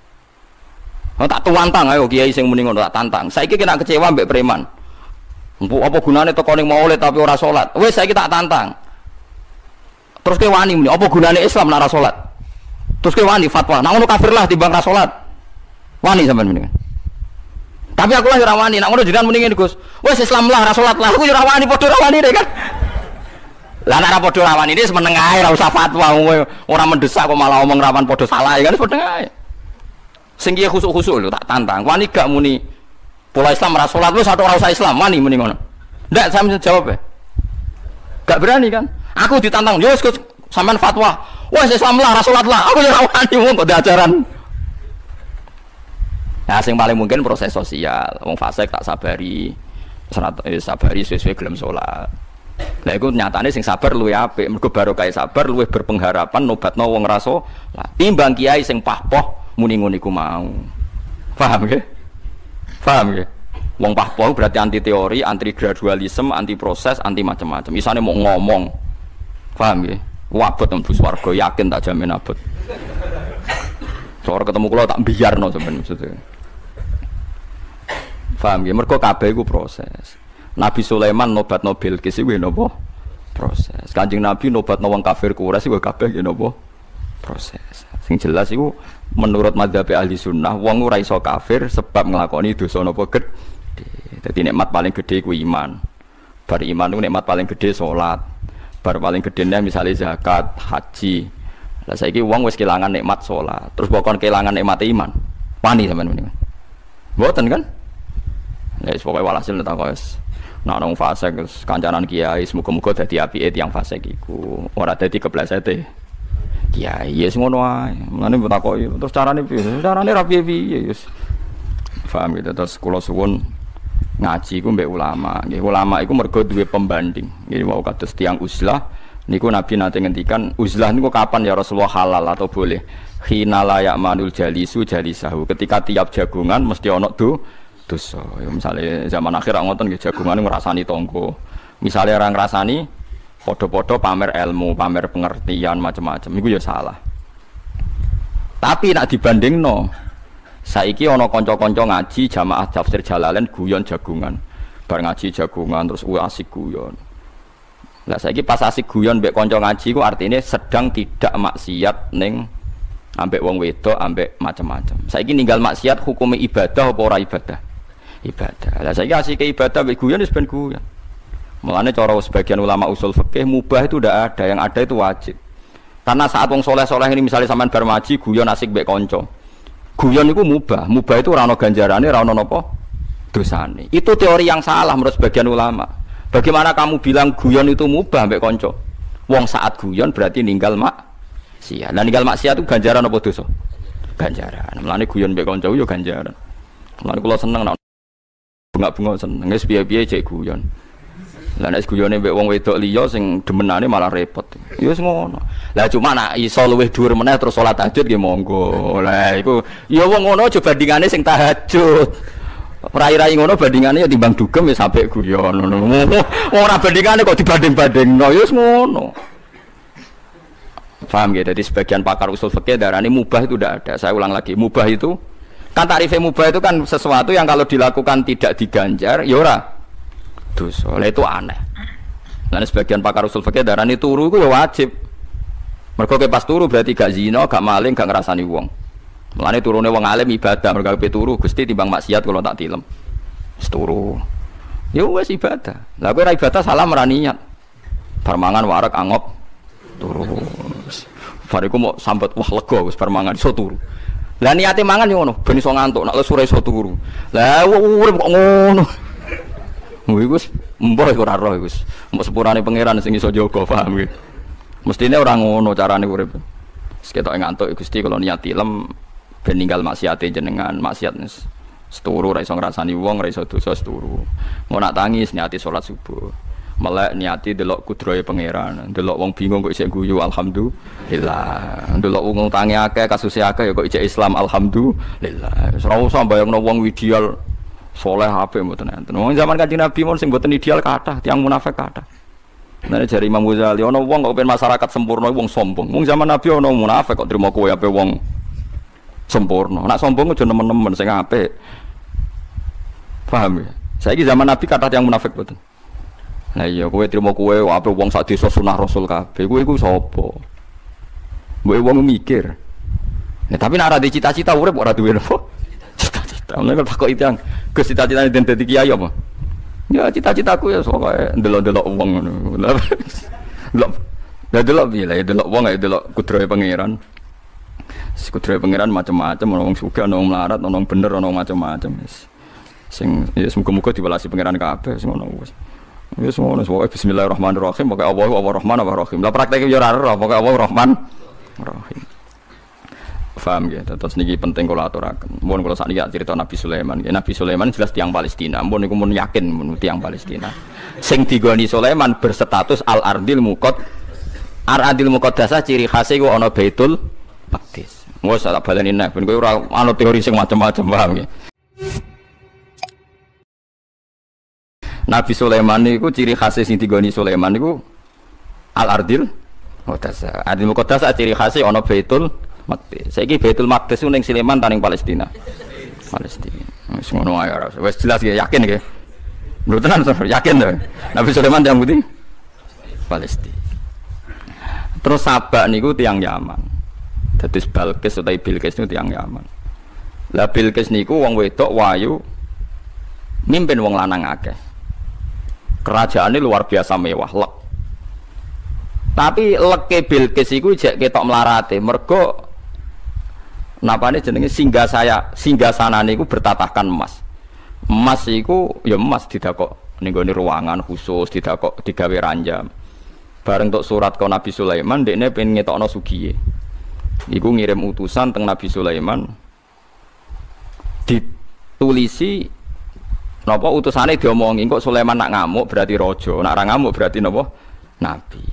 Oh tak tuantang ayo kiai sing muni ngono tak tantang. Saiki kena kecewa mbek preman. Empuk apa gunane teko ning Maulid tapi ora salat. Wis saiki tak tantang. Terus ke wani muni apa gunane Islam nek ora salat? Terus ke wani fatwa. Nek ngono kafir lah timbang ra salat. Wani sampean muni. Tapi aku lah ora wani. Nek ngono jenengan muni ngene Gus. Wis Islam lah ra salat lah. Aku ora wani padha ora wani kan. Lah nek ora padha rawan ini semeneng ae ora usah fatwa ora mendesak kok malah omong rawan padha salah ya kan padha ae. Sing kiye khusuk-khusuk lho tak tantang. Wani gak muni Pola Islam ora salat wis ora usah Islam, wani muni ngono. Ndak saya mesti jawab. Gak berani kan? Aku ditantang, yo wis sampean fatwa. Wes Islam lah, ora salat lah. Aku yo ora wani wong kok ajaran. Nah, sing paling mungkin proses sosial. Wong fasik tak sabari. Sabari sesuai gelem salat. Lah iku nyatane sing sabar luwih apik, mergo barokah sabar luwih berpengharapan nobatno wong raso. Lah timbang kiai sing pahpoh muni ngono iku mau. Paham nggih? Paham nggih? Wong pahpoh berarti anti teori, anti gradualisme, anti proses, anti macam-macam. Isane mau ngomong. Paham nggih? Wabot tembus warga yakin tak jamin abot. Soal ketemu kula tak biarno sampean maksudnya. Paham nggih? Mergo kabeh iku proses. Nabi Sulaiman nobatno Bilqis iku napa? Proses. Kanjeng Nabi nobatno wong kafir Quraisy iku kabeh napa? Proses. Sing jelas iku menurut madzhab ahli sunnah wong ora iso kafir sebab nglakoni dosa napa gedhe. Dadi nikmat paling gedhe iku iman. Bar iman iku nikmat paling gedhe salat. Bar paling gedene misale zakat, haji. Lah saiki wong wis kelangan nikmat salat, terus pokon kelangan nikmat iman. Wani sampean muni. Mboten kan? Ya wis pokoke walhasil tak kok wis nek nang fasik kancanan kiai semoga-moga dadi apike tiyang fasik iku ora dadi keblesete kiai yes ngono ae mlane takoki terus carane piye carane ra piye-piye wis paham gitu terus kula suwun ngaji iku mbek ulama nggih ulama iku mergo duwe pembanding nggih mau kados tiyang uzlah niku Nabi nate ngendikan uzlah niku kapan ya Rasulullah halal atau boleh hina la ya'manul jalisu jalisahu ketika tiap jagungan mesti ana dosa. Ya misalnya zaman akhir ngoten nggih jagungan ngrasani tangga. Misale orang ngrasani padha-padha pamer ilmu, pamer pengertian macam-macam iku ya salah. Tapi nak dibandingno saiki ana kanca-kanca ngaji jamaah tafsir Jalalain guyon jagungan. Bar ngaji jagungan terus asik guyon. Lah saiki pas asik guyon mbek kanca ngaji ku artine sedang tidak maksiat ning ambek wong wedok ambek macam-macam. Saiki ninggal maksiat hukume ibadah apa ora ibadah? Ibadah. Lah saiki asike ibadah mbek guyon wis ben guyon. Mulane cara sebagian ulama usul fikih mubah itu ndak ada, yang ada itu wajib. Karena saat wong soleh-soleh ini misalnya sampean bar ngaji guyon asik mbek kanca. Guyon iku mubah. Mubah itu ora ana ganjarane, ora ana napa dosane. Itu teori yang salah menurut sebagian ulama. Bagaimana kamu bilang guyon itu mubah mbek kanca? Wong saat guyon berarti ninggal maksiat. Lah ninggal maksiat itu ganjaran apa dosa? Ganjaran. Mulane guyon mbek kanca yo ganjaran. Mulane kula seneng nek bunga-bunga seneng wis piye-piye cek guyon. Lah nek guyone mbek wong wedok liya sing demenane malah repot. Ya wis ngono. Lah cuma nek iso luwih dhuwur meneh terus salat tahajud nggih monggo. Lah iku ya wong ngono aja bandingane sing tahajud. Rai-rai ngono bandingane ya timbang dugem wis sampe guyon ngono. Ora bandingane kok dibanding-bandingno ya wis ngono. Paham ya? Jadi sebagian pakar usul fikih darani mubah itu tidak ada. Saya ulang lagi, mubah itu kan tarifnya mubah itu kan sesuatu yang kalau dilakukan tidak diganjar, ya ora dosa. Lah itu aneh. Lan sebagian pakar usul fikih darani turu iku ya wajib. Mergo ke pas turu berarti gak zina, gak maling, gak ngrasani wong. Mulane turune wong alim ibadah, mergo ke turu Gusti timbang maksiat kalau tak tilem. Wis turu. Ya wis ibadah. Lah kowe ora ibadah salah ora niat. Bar mangan warak angop turu. Bariku mau sambet wah lega wis bar mangan iso turu. Lah niate mangan yo ngono, ben iso ngantuk, nek sore iso turu. Lah urip kok ngono. Iku wis mbah iku ora roh iku wis. Mbok sepurane pangeran sing iso jaga, paham iki. Mestine ora ngono carane urip. Wis ketok ngantuk Gusti kalau niat tilem ben ninggal maksiate jenengan, maksiat seturu ra iso ngrasani wong, ra iso dosa seturu. Mau nak tangis niati salat subuh. Melek niati delok kudrohe pangeran, delok wong bingung kok isih guyu alhamdulillah. Delok wong tangi akeh kasuse akeh ya kok isih Islam alhamdulillah. Ora usah bayangno wong ideal saleh apik mboten enten. Wong zaman Kanjeng Nabi mon sing mboten ideal kathah, tiyang munafik kathah. Nek jare Imam Ghazali ana wong kok pengen masyarakat sempurna wong sombong. Wong zaman Nabi ana munafik kok trimo kowe ape wong sempurna. Nek sombong aja nemen-nemen sing apik. Paham ya? Saiki zaman Nabi kathah tiyang munafik mboten. Nah iya, kowe trimo kowe ape wong sak desa sunah Rasul kabeh. Kowe iku sapa? Mbok wong mikir. Nah, tapi nek ora di cita-cita urip ora duwe apa? Cita-cita. Nek tak kok itang, Gus cita-citane den dadi kiai apa? Ya cita-citaku ya pokoke ndelok-ndelok wong ngono. Delok piye lah ya delok wong ya delok kudrohe pangeran. Kudrohe pangeran macam-macam, ana wong sugih, ana wong melarat, ana wong bener, ana macam-macam wis. Sing ya semoga-moga diwelasi pangeran kabeh sing ngono wis. Wis ngono wae bismillahirrahmanirrahim pokoke Allahu Rahman wa Rahim. Lah praktek yo ora ora pokoke Allahu Rahman Rahim. Paham ya, terus niki penting kula aturaken. Mun kula sakniki cerita Nabi Sulaiman. Ya, Nabi Sulaiman jelas tiyang Palestina. Mun niku mun yakin mun tiyang Palestina. Sing digoni Sulaiman berstatus al-ardil muqad. Al-ardil muqaddasah ciri khase ku ana Baitul Maqdis. Wes tak baleni nek ben kowe ora ana teori sing macam-macam paham ya. Nabi Sulaiman niku ciri khase sing digoni Sulaiman niku al-ardil muqaddasah. Ardil muqaddasah ciri khase ana Baitul Maqdis. Saiki Baitul Maqdis ku ning Sleman ta ning Palestina. Palestina. Wis ngono ae ora. Wis jelas ya yakin nggih. Lho tenan yakin to. Nabi Sulaiman yang putih Palestina. Terus Sabak niku tiyang Yaman. Dadi Balqis utawa Bilqis niku tiyang Yaman. Lah Bilqis niku wong wedok wayu mimpin wong lanang akeh. Kerajaane luar biasa mewah, lek. Tapi leke Bilqis iku jek ketok mlarate mergo napane jenenge singgasanane iku bertatahkan emas. Emas iku ya emas didakok ning gone ruangan khusus, didakok digawe ranjam. Bareng tok surat ke Nabi Sulaiman dekne pengen ngetokno sugiye. Iku ngirim utusan teng Nabi Sulaiman ditulisi napa utusane diomongi kok Sulaiman nak ngamuk berarti raja, nak ora ngamuk berarti napa nabi.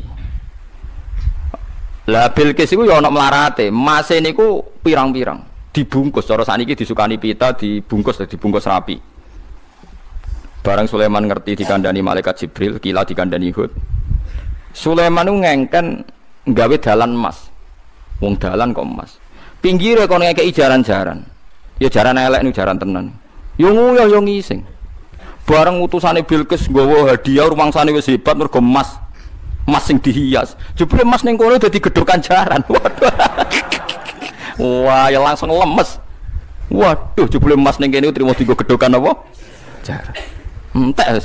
Lah Bilqis iku ya ana mlarate, emas niku pirang-pirang, dibungkus cara sakniki disukani pita, dibungkus rapi. Barang Sulaiman ngerti dikandani malaikat Jibril, kila dikandani Hud. Sulaiman ku ngengken nggawe dalan emas. Wong dalan kok emas. Pinggire kon ngekeki jaran-jaran. Ya jaran elek niku jaran tenan. Yo nguyah yo ngising. Bareng utusane Bilqis nggawa hadiah rumangsane wis hebat mergo emas. Emas sing dihias. Jebule emas ning kono dadi gedhokan jaran. Waduh. Wah, ya langsung lemes. Waduh, jebule emas ning kene trimo dienggo gedhokan apa? Jaran. Entek wis.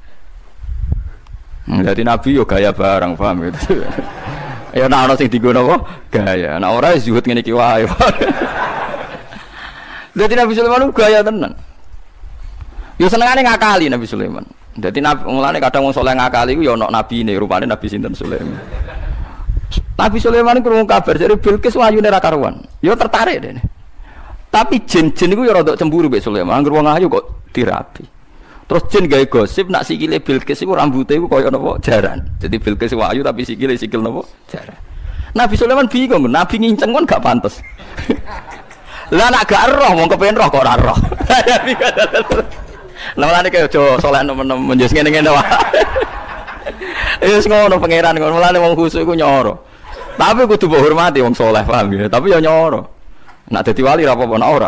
Jadi Nabi yo gaya barang, paham gitu. Ya nek ana sing dienggo napa? Gaya. Nek ora zuhud ngene iki wae. Jadi Nabi Sulaiman gaya tenan. Yo senengane ngakali Nabi Sulaiman. Dadi mulane kadang wong saleh ngakali iku ya ana nabine, rupane Nabi sinten Sulaiman. Nabi Sulaiman krungu kabar dari Bilqis wayune ra karuan. Ya tertarik dene. Tapi jin-jin iku ya rada cemburu mbek Sulaiman, anggere wong ayu kok dirapi. Terus jin gawe gosip nak sikile Bilqis iku rambuté iku kaya napa jaran. Jadi Bilqis ayu tapi sikile sikil napa jaran. Nabi Sulaiman bingung, Nabi nginceng kon gak pantes. Lah nak gak roh wong kepen roh kok ora roh. Lamane kaya aja saleh nemen-nemen njus ngene-ngene wae. Wis ngono pangeran ngono, mulane wong khusuk iku nyoro. Tapi kudu mbok hormati wong saleh, paham ya. Tapi ya nyoro. Nak dadi wali ra apa-apa nak ora.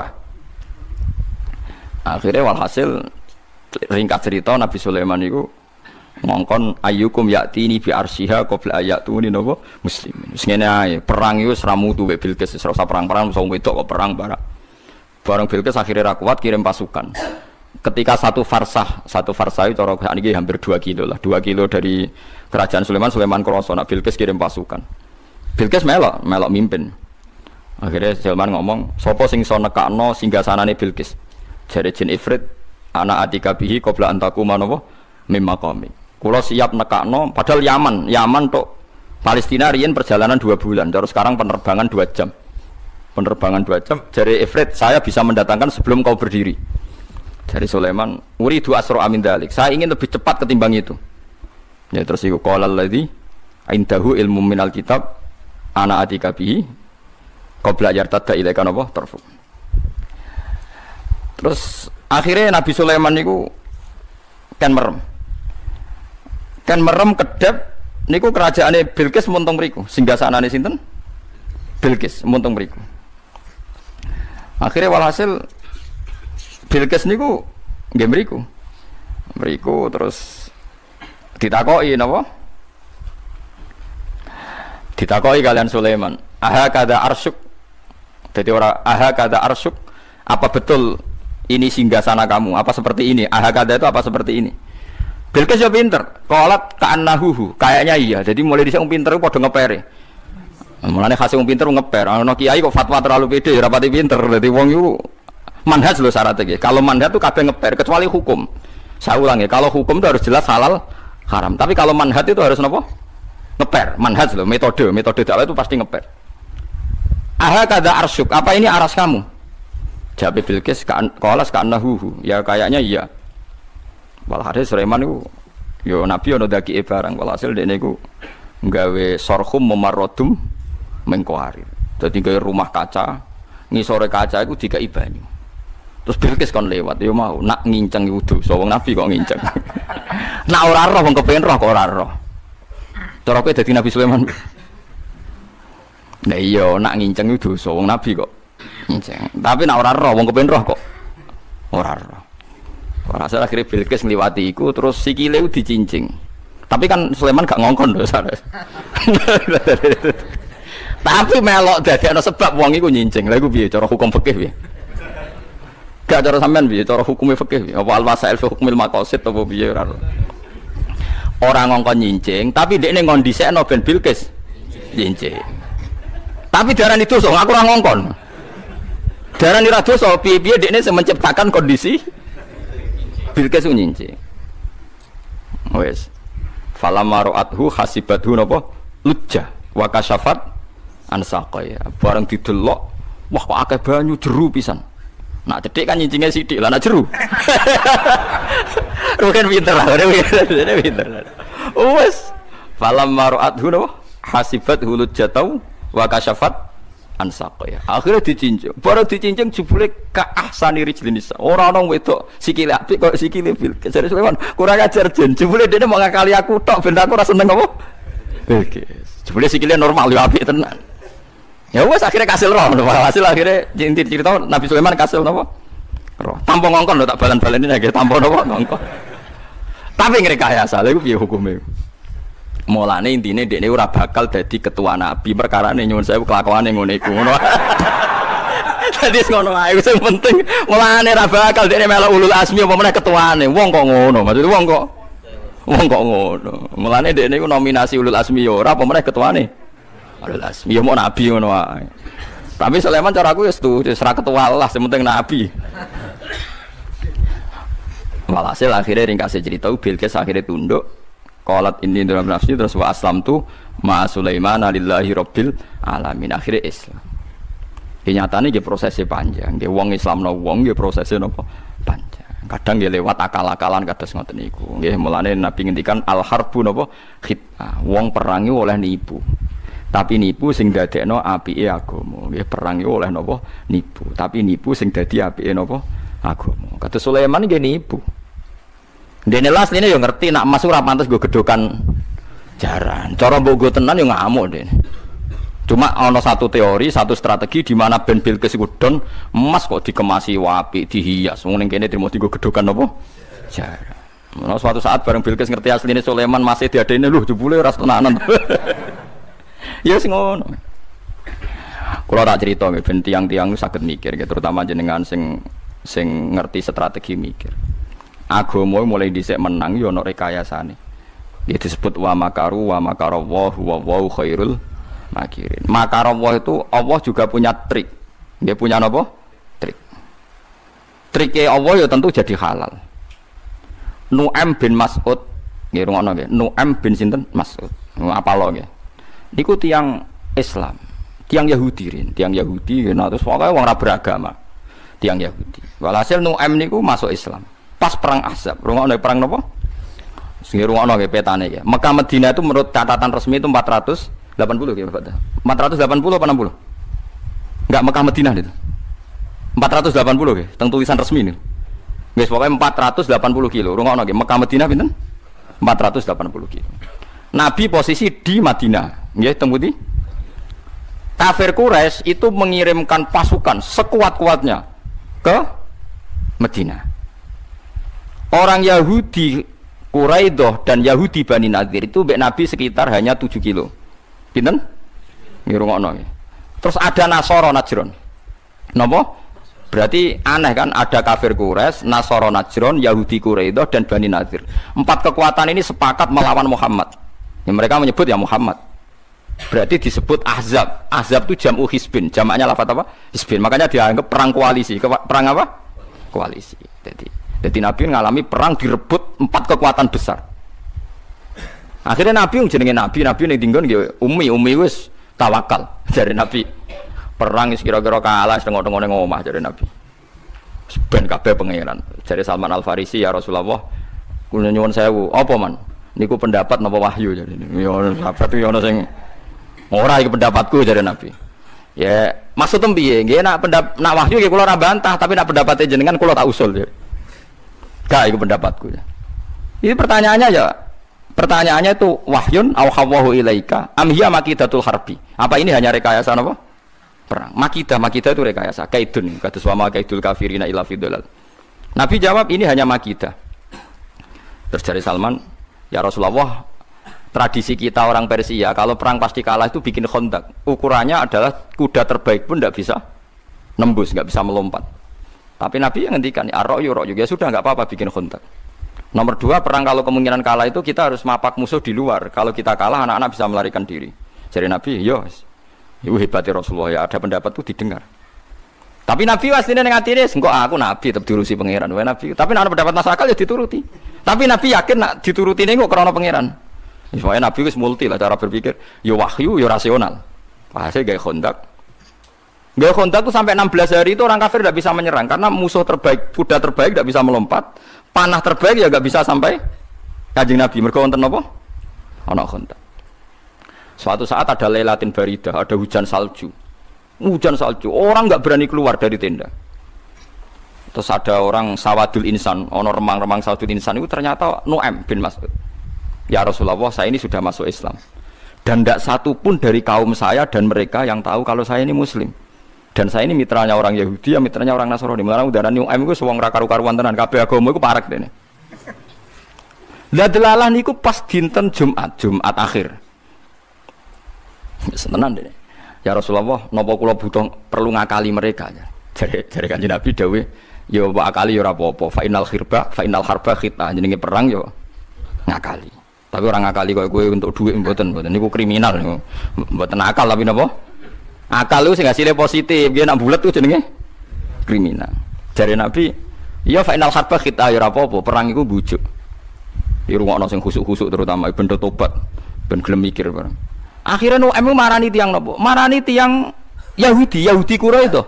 Akhire walhasil ringkas cerita Nabi Sulaiman iku ngongkon ayyukum ya'tini bi arsyiha qabla ayatuni napa muslimin. Wis ngene ae, perang iku wis ra mutu mbek Bilqis, wis ora usah perang-perang, wong wedok kok perang barang Bilqis akhire ra kuat kirim pasukan. Ketika satu farsah itu cara sakniki hampir 2 kilo lah. 2 kilo dari kerajaan Sulaiman kroso nak Bilqis kirim pasukan. Bilqis melok mimpin. Akhirnya Sulaiman ngomong, "Sapa sing iso nekakno singgasanane Bilqis?" Jare jin Ifrit, "Ana atika bihi qabla antaku manapa mimma qami." Kula siap nekakno padahal Yaman tok Palestina riyen perjalanan 2 bulan. Terus sekarang penerbangan 2 jam. Jare Ifrit, "Saya bisa mendatangkan sebelum kau berdiri." Dari Sulaiman, "Uridu asra amin dalik." Saya ingin lebih cepat ketimbang itu. Ya terus iku qala allazi indahu ilmu minal kitab ana atika bihi qabla yartadda ilaika napa tarfu. Terus akhirnya Nabi Sulaiman niku kan merem kedep niku kerajaane Bilqis muntung mriku. Singgasanane sinten? Bilqis muntung mriku. Akhirnya walhasil Bilqis niku nggih mriku terus ditakoki napa? Ditakoki kalian Sulaiman, "Aha kada arsyuk?" Jadi ora aha kada arsyuk, apa betul ini singgasana kamu? Apa seperti ini? Aha kada itu apa seperti ini? Bilqis yo pinter, qalat ka'annahu, kayaknya iya. Jadi mulai dhisik wong pinter ku padha ngepere. Mulane khase wong pinter ngeper. Ana kiai kok fatwa terlalu pede ora pati pinter. Dadi wong iku Manhaj lho syaratnya. Kalau manhaj itu kabeh ngeper kecuali hukum. Saya ulang ya, kalau hukum itu harus jelas halal haram. Tapi kalau manhaj itu harus apa? Ngeper. Manhaj lho, metode dakwah itu pasti ngeper. Aha kada arsyuk, apa ini aras kamu? Jawab Bilqis qalas ka'annahu. Ya kayaknya iya. Walhasil Sulaiman itu yo nabi ono daki barang walhasil dekne iku nggawe sorhum memarrodum mengkoarir. Dadi gawe rumah kaca, ngisore kaca iku dikai banyu. Terus Bilqis kon lewat, yo mau nak nginceng iku dosa, wong nabi kok nginceng. Nak ora roh wong kepengin roh kok ora roh. Cara kowe dadi Nabi Sulaiman. Nah iya nak nginceng iku dosa, wong nabi kok nginceng. Tapi nak ora roh wong kepengin roh kok ora roh. Ora salah akhire Bilqis ngliwati iku terus sikile dicincing. Tapi kan Sulaiman gak ngongkon lho, Sare. Tapi melok dadekno sebab wong iku nyincing. Lha iku piye cara hukum fikih piye? Gak cara sampean piye cara hukume fikih? Apa al-wasail fi hukmil maqasid apa piye ora? Ora ngongkon nyincing, tapi dekne ngondisekno ben Bilqis nyincing. Tapi darani dosa, aku ora ngongkon. Darani ra dosa, piye-piye dekne sing menciptakan kondisi Bilqis nyincing. Wes. Falamma ra'athu hasibathu napa? Lujjah wa kasyafat an saqaya. Bareng didelok, wah kok akeh banyu jeru pisan. Nak cedhik kan nyincingnya sithik, lah nak jeru. Bukan pinter lah, pinter. Wes. Falamma ra'athu napa? Hasibathu lujjatau wa kasyafat an saqaya. Akhire dicincing. Bareng dicincing jebule ka ahsani rijlinis. Ora ana wedok sikile apik kok sikile Bilqis. Jare Sulaiman, kurang ajar jen. Jebule dene mau ngakali aku tok ben aku ora seneng apa? Bilqis. Jebule sikile normal yo apik tenan. Ya wes akhirnya kasil roh, hasil akhirnya inti cerita Nabi Sulaiman kasil napa? Roh. Tanpa ngongkon lho tak balen-balenin aja tanpa napa ngongkon. Tapi ngrekayasa lha iku piye hukume? Mulane intine dekne ora bakal dadi ketua nabi perkarane nyuwun sewu kelakuane ngene iku ngono. Dadi ngono ae sing penting mulane ora bakal dekne melok ulul asmi apa meneh ketuane. Wong kok ngono, maksud wong kok ngono. Mulane dekne iku nominasi ulul asmi ya ora apa meneh ketuane. Ulul asmi ya mau nabi ngono wae. Tapi Sulaiman cara aku ya setuju serah ketua Allah sing penting nabi. Walhasil akhirnya ringkasnya cerita Bilqis akhirnya tunduk. Qalat inni dalam nafsi terus wa aslamtu ma Sulaiman lillahi rabbil alamin. Akhirnya Islam. Kenyataannya nggih prosesnya panjang. Nggih wong Islamno wong nggih prosesnya napa panjang. Kadang nggih lewat akal-akalan kados ngoten niku. Nggih mulane Nabi ngendikan al harbu napa khitah. Wong perangi oleh nipu. Tapi nipu sing dadekno apike agama. Nggih perang iku oleh napa nipu. Tapi nipu sing dadi apike napa agama. Kados Sulaiman nggih nipu. Dene las ini yo ngerti nak emas ora pantes go gedokan jaran. Cara mbok go tenan yo ngamuk dene. Cuma ana satu teori, satu strategi di mana ben Bilqis iku don emas kok dikemasi apik, dihias. Wong ning kene trimo digo gedokan napa? Jaran. Nah, suatu saat bareng Bilqis ngerti asline Sulaiman masih diadene lho jebule ora tenanan. Ya sing ngono. Kula tak crita nggih ben tiyang-tiyang saged mikir terutama jenengan sing ngerti strategi mikir. Agama mulai dhisik menang ya ana rekayasane. Ya disebut wa makaru wa makarallahu wa wallahu khairul makirin. Makarallah itu Allah juga punya trik. Dia punya apa? Trik. Triknya Allah ya tentu jadi halal. Nu'aim bin Mas'ud nggih rungokno nggih. Nu'aim bin sinten? Mas'ud. Apa lo nggih? Niku tiyang Islam, tiyang Yahudi rin, tiyang Yahudi nah terus pokoke wong ora beragama. Tiyang Yahudi. Walhasil Nu'aim niku masuk Islam. Pas perang Ahzab, rungokno perang napa? Sing rungokno nggih petane nggih. Mekah Madinah itu menurut catatan resmi itu 480 nggih Pak. 480 apa 60? Enggak Mekah Madinah itu. 480 nggih, teng tulisan resmi niku. Nggih pokoke 480 kilo. Rungokno nggih, Mekah Madinah pinten? 480 kilo. Nabi posisi di Madinah, nggih teng pundi? Kafir Quraisy itu mengirimkan pasukan sekuat-kuatnya ke Madinah. Orang Yahudi Quraidah dan Yahudi Bani Nadir itu mbek Nabi sekitar hanya 7 kilo. Pinten? Ngrungokno. Terus ada Nasara Najron. Napa? Berarti aneh kan ada kafir Quraisy, Nasara Najron, Yahudi Quraidah dan Bani Nadir. 4 kekuatan ini sepakat melawan Muhammad. Ya, mereka menyebut ya Muhammad. Berarti disebut ahzab. Ahzab itu jam'u hisbin. Jamaknya lafaz apa? Hisbin. Makanya dianggap perang koalisi. Perang apa? Koalisi. Jadi Nabi ngalami perang direbut 4 kekuatan besar. Akhirnya Nabi jenenge Nabi ning dinggon nggih umi wis tawakal jare Nabi. Perang wis kira-kira kalah setengah-tengah ning omah jare Nabi. Ben kabeh pangeran. Jare Salman Al Farisi ya Rasulullah, kula nyuwun sewu, apa man? Niku pendapat napa wahyu jare. Ya sahabat yo ana sing ora iki pendapatku jare Nabi. Ya, maksudnya piye? Nggih nak wahyu nggih kula ora bantah, tapi nak pendapate jenengan kula tak usul ya. Gak iku pendapatku ya. Ini pertanyaannya itu wahyun aw hawahu ilaika am hiya makidatul harbi. Apa ini hanya rekayasa apa? Perang. Makidah itu rekayasa. Kaidun kados wa kaidul kafirina illa fidlal. Nabi jawab ini hanya makidah. Terus dari Salman, ya Rasulullah, tradisi kita orang Persia kalau perang pasti kalah itu bikin khondak. Ukurannya adalah kuda terbaik pun tidak bisa nembus, nggak bisa melompat. Tapi Nabi yang ngendikan, ar-ra'yu ya sudah nggak apa-apa bikin khondak. Nomor 2, perang kalau kemungkinan kalah itu kita harus mapak musuh di luar. Kalau kita kalah anak-anak bisa melarikan diri. Jadi Nabi, itu hebatnya Rasulullah ya, ada pendapat itu didengar. Tapi Nabi aslinya dengan hati engkau aku Nabi tetap diurusi pangeran. Nabi. Tapi ada pendapat masakal ya dituruti. Tapi Nabi yakin nak dituruti ini kok karena pangeran. Soalnya Nabi wis multi lah cara berpikir. Ya wahyu, ya rasional. Hasil gaya khondak. Gaya khondak itu sampai 16 hari itu orang kafir tidak bisa menyerang karena musuh terbaik, kuda terbaik tidak bisa melompat, panah terbaik ya nggak bisa sampai Kanjeng Nabi. Mergo wonten napa? Ana khondak. Suatu saat ada lailatin baridah, ada hujan salju. Orang nggak berani keluar dari tenda. Terus ada orang sawadul insan, ono remang-remang sawadul insan itu ternyata Nu'aim bin Mas'ud. Ya Rasulullah, saya ini sudah masuk Islam. Dan tidak satu pun dari kaum saya dan mereka yang tahu kalau saya ini Muslim. Dan saya ini mitranya orang Yahudi, ya mitranya orang Nasrani. Mulane udara Nu'aim iku wong ra karu-karuan tenan, kabeh agama iku parek dene. Lah delalah niku pas dinten Jumat akhir. Tenan dene. Ya Rasulullah, napa kula butuh perlu ngakali mereka ya. Jare Kanjeng Nabi dawuh, ya mbok akali ya ora apa-apa. Fa innal harba khita, jenenge perang ya ngakali. Tapi orang ngakali koyo kowe untuk duit mboten niku kriminal niku. Mboten akal tapi napa? Akal itu sing hasilnya positif, dia nak bulat itu jenenge kriminal. Jare Nabi, ya fa innal harba khita ya ora apa-apa, perang iku bujuk. Di rungokno sing khusuk-khusuk terutama ben tobat, ben gelem mikir bareng. Akhirnya Nu'aim marani tiang nopo? Marani tiang Yahudi Quraisy.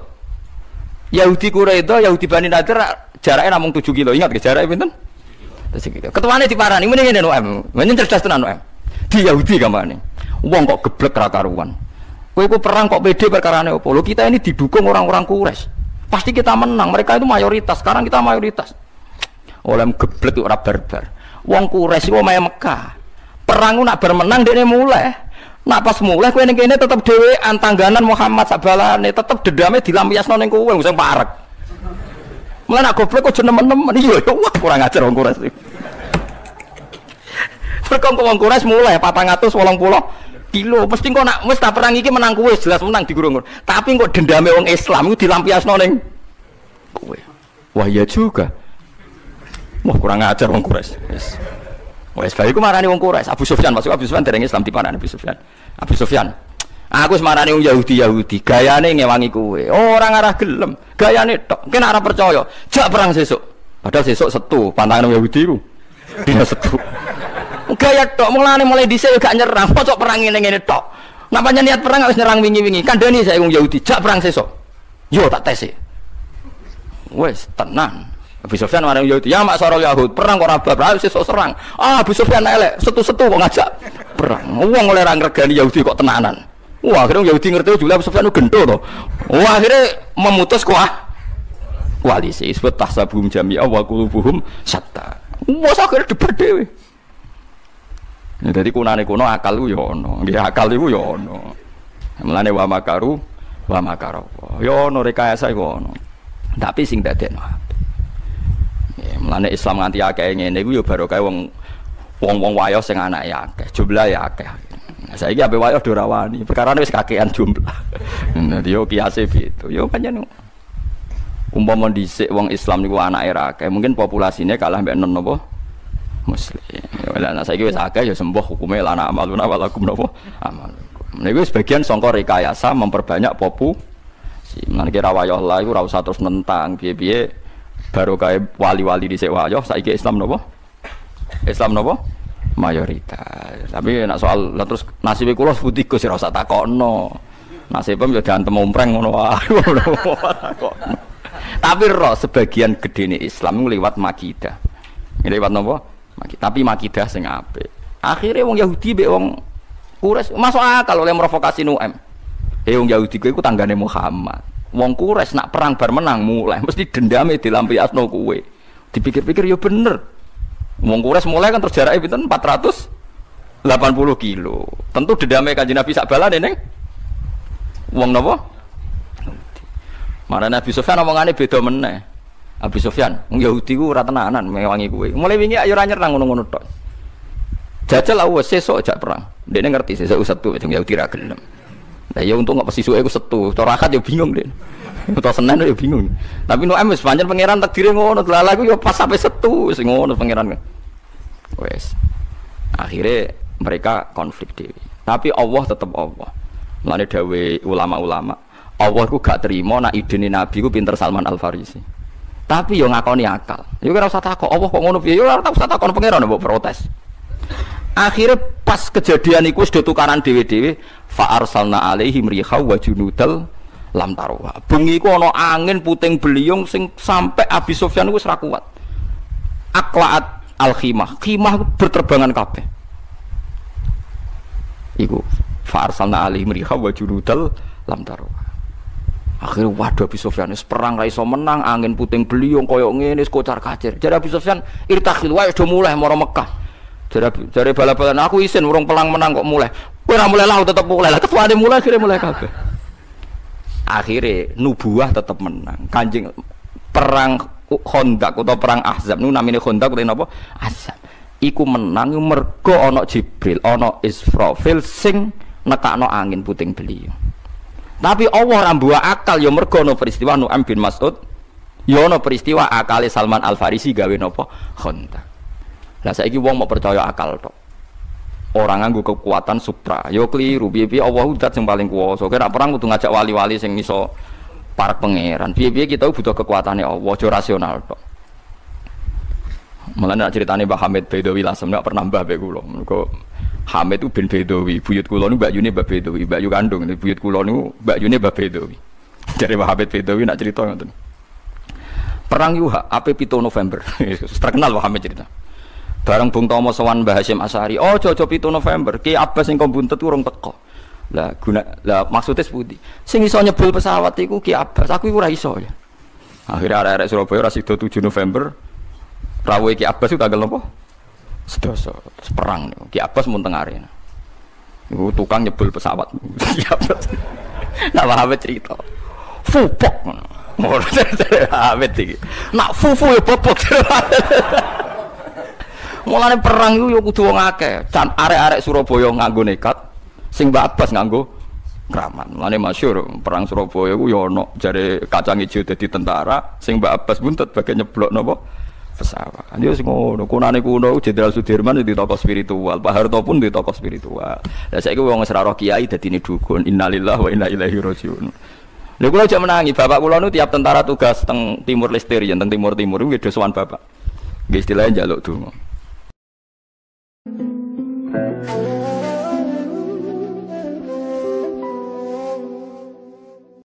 Yahudi Bani Nadir jaraknya namung 7 kilo. Ingat ke jaraknya pinten? 7 kilo. Ketuane diparani muni ngene Nu'aim. Menyen cerdas tenan Nu'aim. Di Yahudi gamane. Wong kok geblek ra karuan. Kowe iku perang kok pede perkarane opo? Lho kita ini didukung orang-orang Quraisy. Pasti kita menang. Mereka itu mayoritas. Sekarang kita mayoritas. Oleh geblek ora barbar. Wong Quraisy iku omahe Mekah. Perang ku nak bar menang dekne mulai. Nak pas mulai kowe ning kene tetep dhewean tangganan Muhammad sabalane, tetep dendame dilampiasno ning kowe sing parek. Mulane nak goblok kok nemen-nemen iya wah kurang ajar wong Quraisy. Perkong wong Quraisy mulai 480 kilo, mesti kok nak wis ta perang iki menang kowe jelas menang digurung. Tapi kok dendame wong Islam iku dilampiasno ning kowe. Wah iya juga. Wah kurang ajar wong Quraisy. Wes bae iku marani wong Quraisy. Abu Sufyan masuk Abu Sufyan dereng Islam dipanani Abu Sufyan. Abu Sufyan. Aku wis marani wong Yahudi, gayane ngewangi kowe. Ora ngarah gelem. Gayane tok. Kena ora percaya. Jak perang sesuk. Padahal sesuk Setu, pantangan wong Yahudi iku. Dina Setu. Gaya tok mulai dhisik gak nyerang. Kocok perang ngene tok. Napa niat perang wis nyerang wingi-wingi. Kandhani saya wong Yahudi, jak perang sesuk. Yo tak tesi. Wes tenan. Abu Sufyan marang Yahudi, ya maksarul Yahud, perang kok ora bab, sesuk serang. Abu Sufyan elek, setu-setu kok ngajak perang. Wong oleh ra ngregani Yahudi kok tenanan. Wah, akhirnya Yahudi ngerti juga Abu Sufyan ku gento to. Wah, akhirnya memutus koalisi disebut tahsabum jami'a wa qulubuhum syatta. Wah, akhirnya debat dhewe. Ya dadi kunane kuno akal ku ya ono, nggih akal iku ya ono. Mulane wa makaru wa makara. Ya ono rekayasa iku ono. Tapi sing dadekno mulane Islam nganti akeh ngene iku ya barokah wong wayo sing anake akeh, jumlahe akeh. Saiki ape wayo ora wani, perkarane wis kakean jumlah. Dadi yo kiase gitu. Yo pancen umpama dhisik wong Islam niku anake ra akeh, mungkin populasine kalah mbek non napa Muslim. Ya lah saiki wis akeh ya sembuh hukume lana amaluna walakum napa amal. Niku sebagian sangka rekayasa memperbanyak populasi. Mulane kira wayah Allah iku ora usah terus nentang piye-piye baru kae wali-wali dhisik wayah saiki Islam napa? Islam napa? Mayoritas. Tapi nek soal terus nasibe kula putih Gus ora usah takokno. Nasibem yo diantem ompreng ngono wae. Tapi roh sebagian gedene Islam liwat makidah. Liwat napa? Tapi makidah sing apik. Akhire wong Yahudi mbek wong Quraisy masuk akal oleh provokasi Nu'aim. Wong Yahudi kuwi ku tanggane Muhammad. Wong Quraisy nak perang bar menang mulai mesti dendame dilampiasno kowe. Dipikir-pikir ya bener. Wong Quraisy mulai kan terus jarake pinten 480 kilo. Tentu dendame Kanjeng Nabi sak balane ning wong napa? Marane Nabi Sufyan omongane beda meneh. Abi Sufyan, wong Yahudi ku ora tenanan mewangi kowe. Mulai wingi ayo ora nyerang ngono-ngono tok. Jajal awes sesuk jak perang. Dekne ngerti sesuk setu wong Yahudi ra gelem. Lah ya untung kok pesisuke ku setu. Cara akad ya bingung Den. Utawa Senin ya bingung. Tapi Nu'aim wis pancen pangeran takdire ngono, lha ku ya pas sampai setu sing ngono pangeran. Wes. Akhirnya mereka konflik dewi. Tapi Allah tetap Allah. Mulane dawe ulama-ulama, Allah ku gak terima nak idene Nabi ku pinter Salman Al Farisi. Tapi yo ngakoni akal. Yo ora usah takok, Allah kok ngono piye? Yo ora usah takon pangeran mbok protes. Akhirnya pas kejadian iku wis do tukaran dhewe-dhewe, fa arsalna alaihim riha wa junudal lam taruha. Bengi ku ana angin puting beliung sing sampai Abi Sufyan wis ra kuat. Aqlaat al-khimah, khimah berterbangan kabeh. Iku fa arsalna alaihim riha wa junudal lam taruha. Akhirnya waduh Abi Sufyan wis perang ra iso menang, angin puting beliung koyo ngene wis kocar-kacir. Jare Abi Sufyan irtakhil wae do mulai mara Mekah. Jare bala-balan aku isin urung pelang menang kok mulai. Kowe ora mulai lah tetep mulai lah. Ketuane mulai akhirnya mulai kabeh. Akhirnya nubuah tetep menang. Kanjeng perang Khandaq atau perang Ahzab niku namine Khandaq utawa napa? Ahzab. Iku menang mergo ana Jibril, ana Israfil sing nekakno angin puting beliung. Tapi Allah ora mbuh akal ya mergo ana peristiwa Nu'aim bin Mas'ud. Ya ana peristiwa akale Salman Al Farisi gawe napa? Khandaq. Lah saiki wong mau percaya akal tok. Orang nganggo kekuatan supra. Yo kliru. Piye-piye Allah udat sing paling kuwasa. Kira perang kudu ngajak wali-wali sing iso parek pangeran. Piye-piye kita butuh kekuatane Allah, aja rasional tok. Mulane nek critane Mbah Hamid Bedawi Lasem nek pernah mbah mbek kula. Mergo Hamid itu bin Bedawi, buyut kula niku Mbak Yune Mbah Bedawi, Mbak Yu kandung. Buyut kula niku Mbak Yune Mbah Bedawi. Jare Mbah Hamid Bedawi nak cerita ngoten. Perang Yuha, ape 7 November. Terkenal Mbah Hamid cerita. Bareng Bung Tomo sowan Mbah Hasyim Asy'ari. Oh, jojo 7 November. Ki Abbas sing kombuntet urung teko. Lah maksudnya sepundi? Sing iso nyebul pesawat iku Ki Abbas. Aku iku ora iso ya. Akhirnya arek-arek Surabaya ora sida 7 November. Rawuhe Ki Abbas itu tanggal napa? Sedasa. Perang niku. Ki Abbas mun teng arena. Iku tukang nyebul pesawat. Ki Abbas. Nah, Muhammad cerita. Fupok ngono. Ora Muhammad iki. Nak fufu ya bobot. Mulane perang iku ya kudu wong akeh. Can arek-arek Surabaya nganggo nekat, sing Mbak Abbas nganggo kraman. Mulane masyhur perang Surabaya ku ya ana jare kacang ijo dadi tentara, sing Mbak Abbas buntut bagian nyeblok napa pesawat. Ya sing ngono, kunane kuno Jenderal Sudirman di tokoh spiritual, Pak Harto pun di tokoh spiritual. Lah saiki wong wis ra roh kiai dadine dukun. Innalillahi wa inna ilaihi rajiun. Lha kula aja menangi, bapak kula nu tiap tentara tugas teng Timur Leste, teng Timur-Timur nggih do sowan bapak. Nggih istilahnya njaluk donga.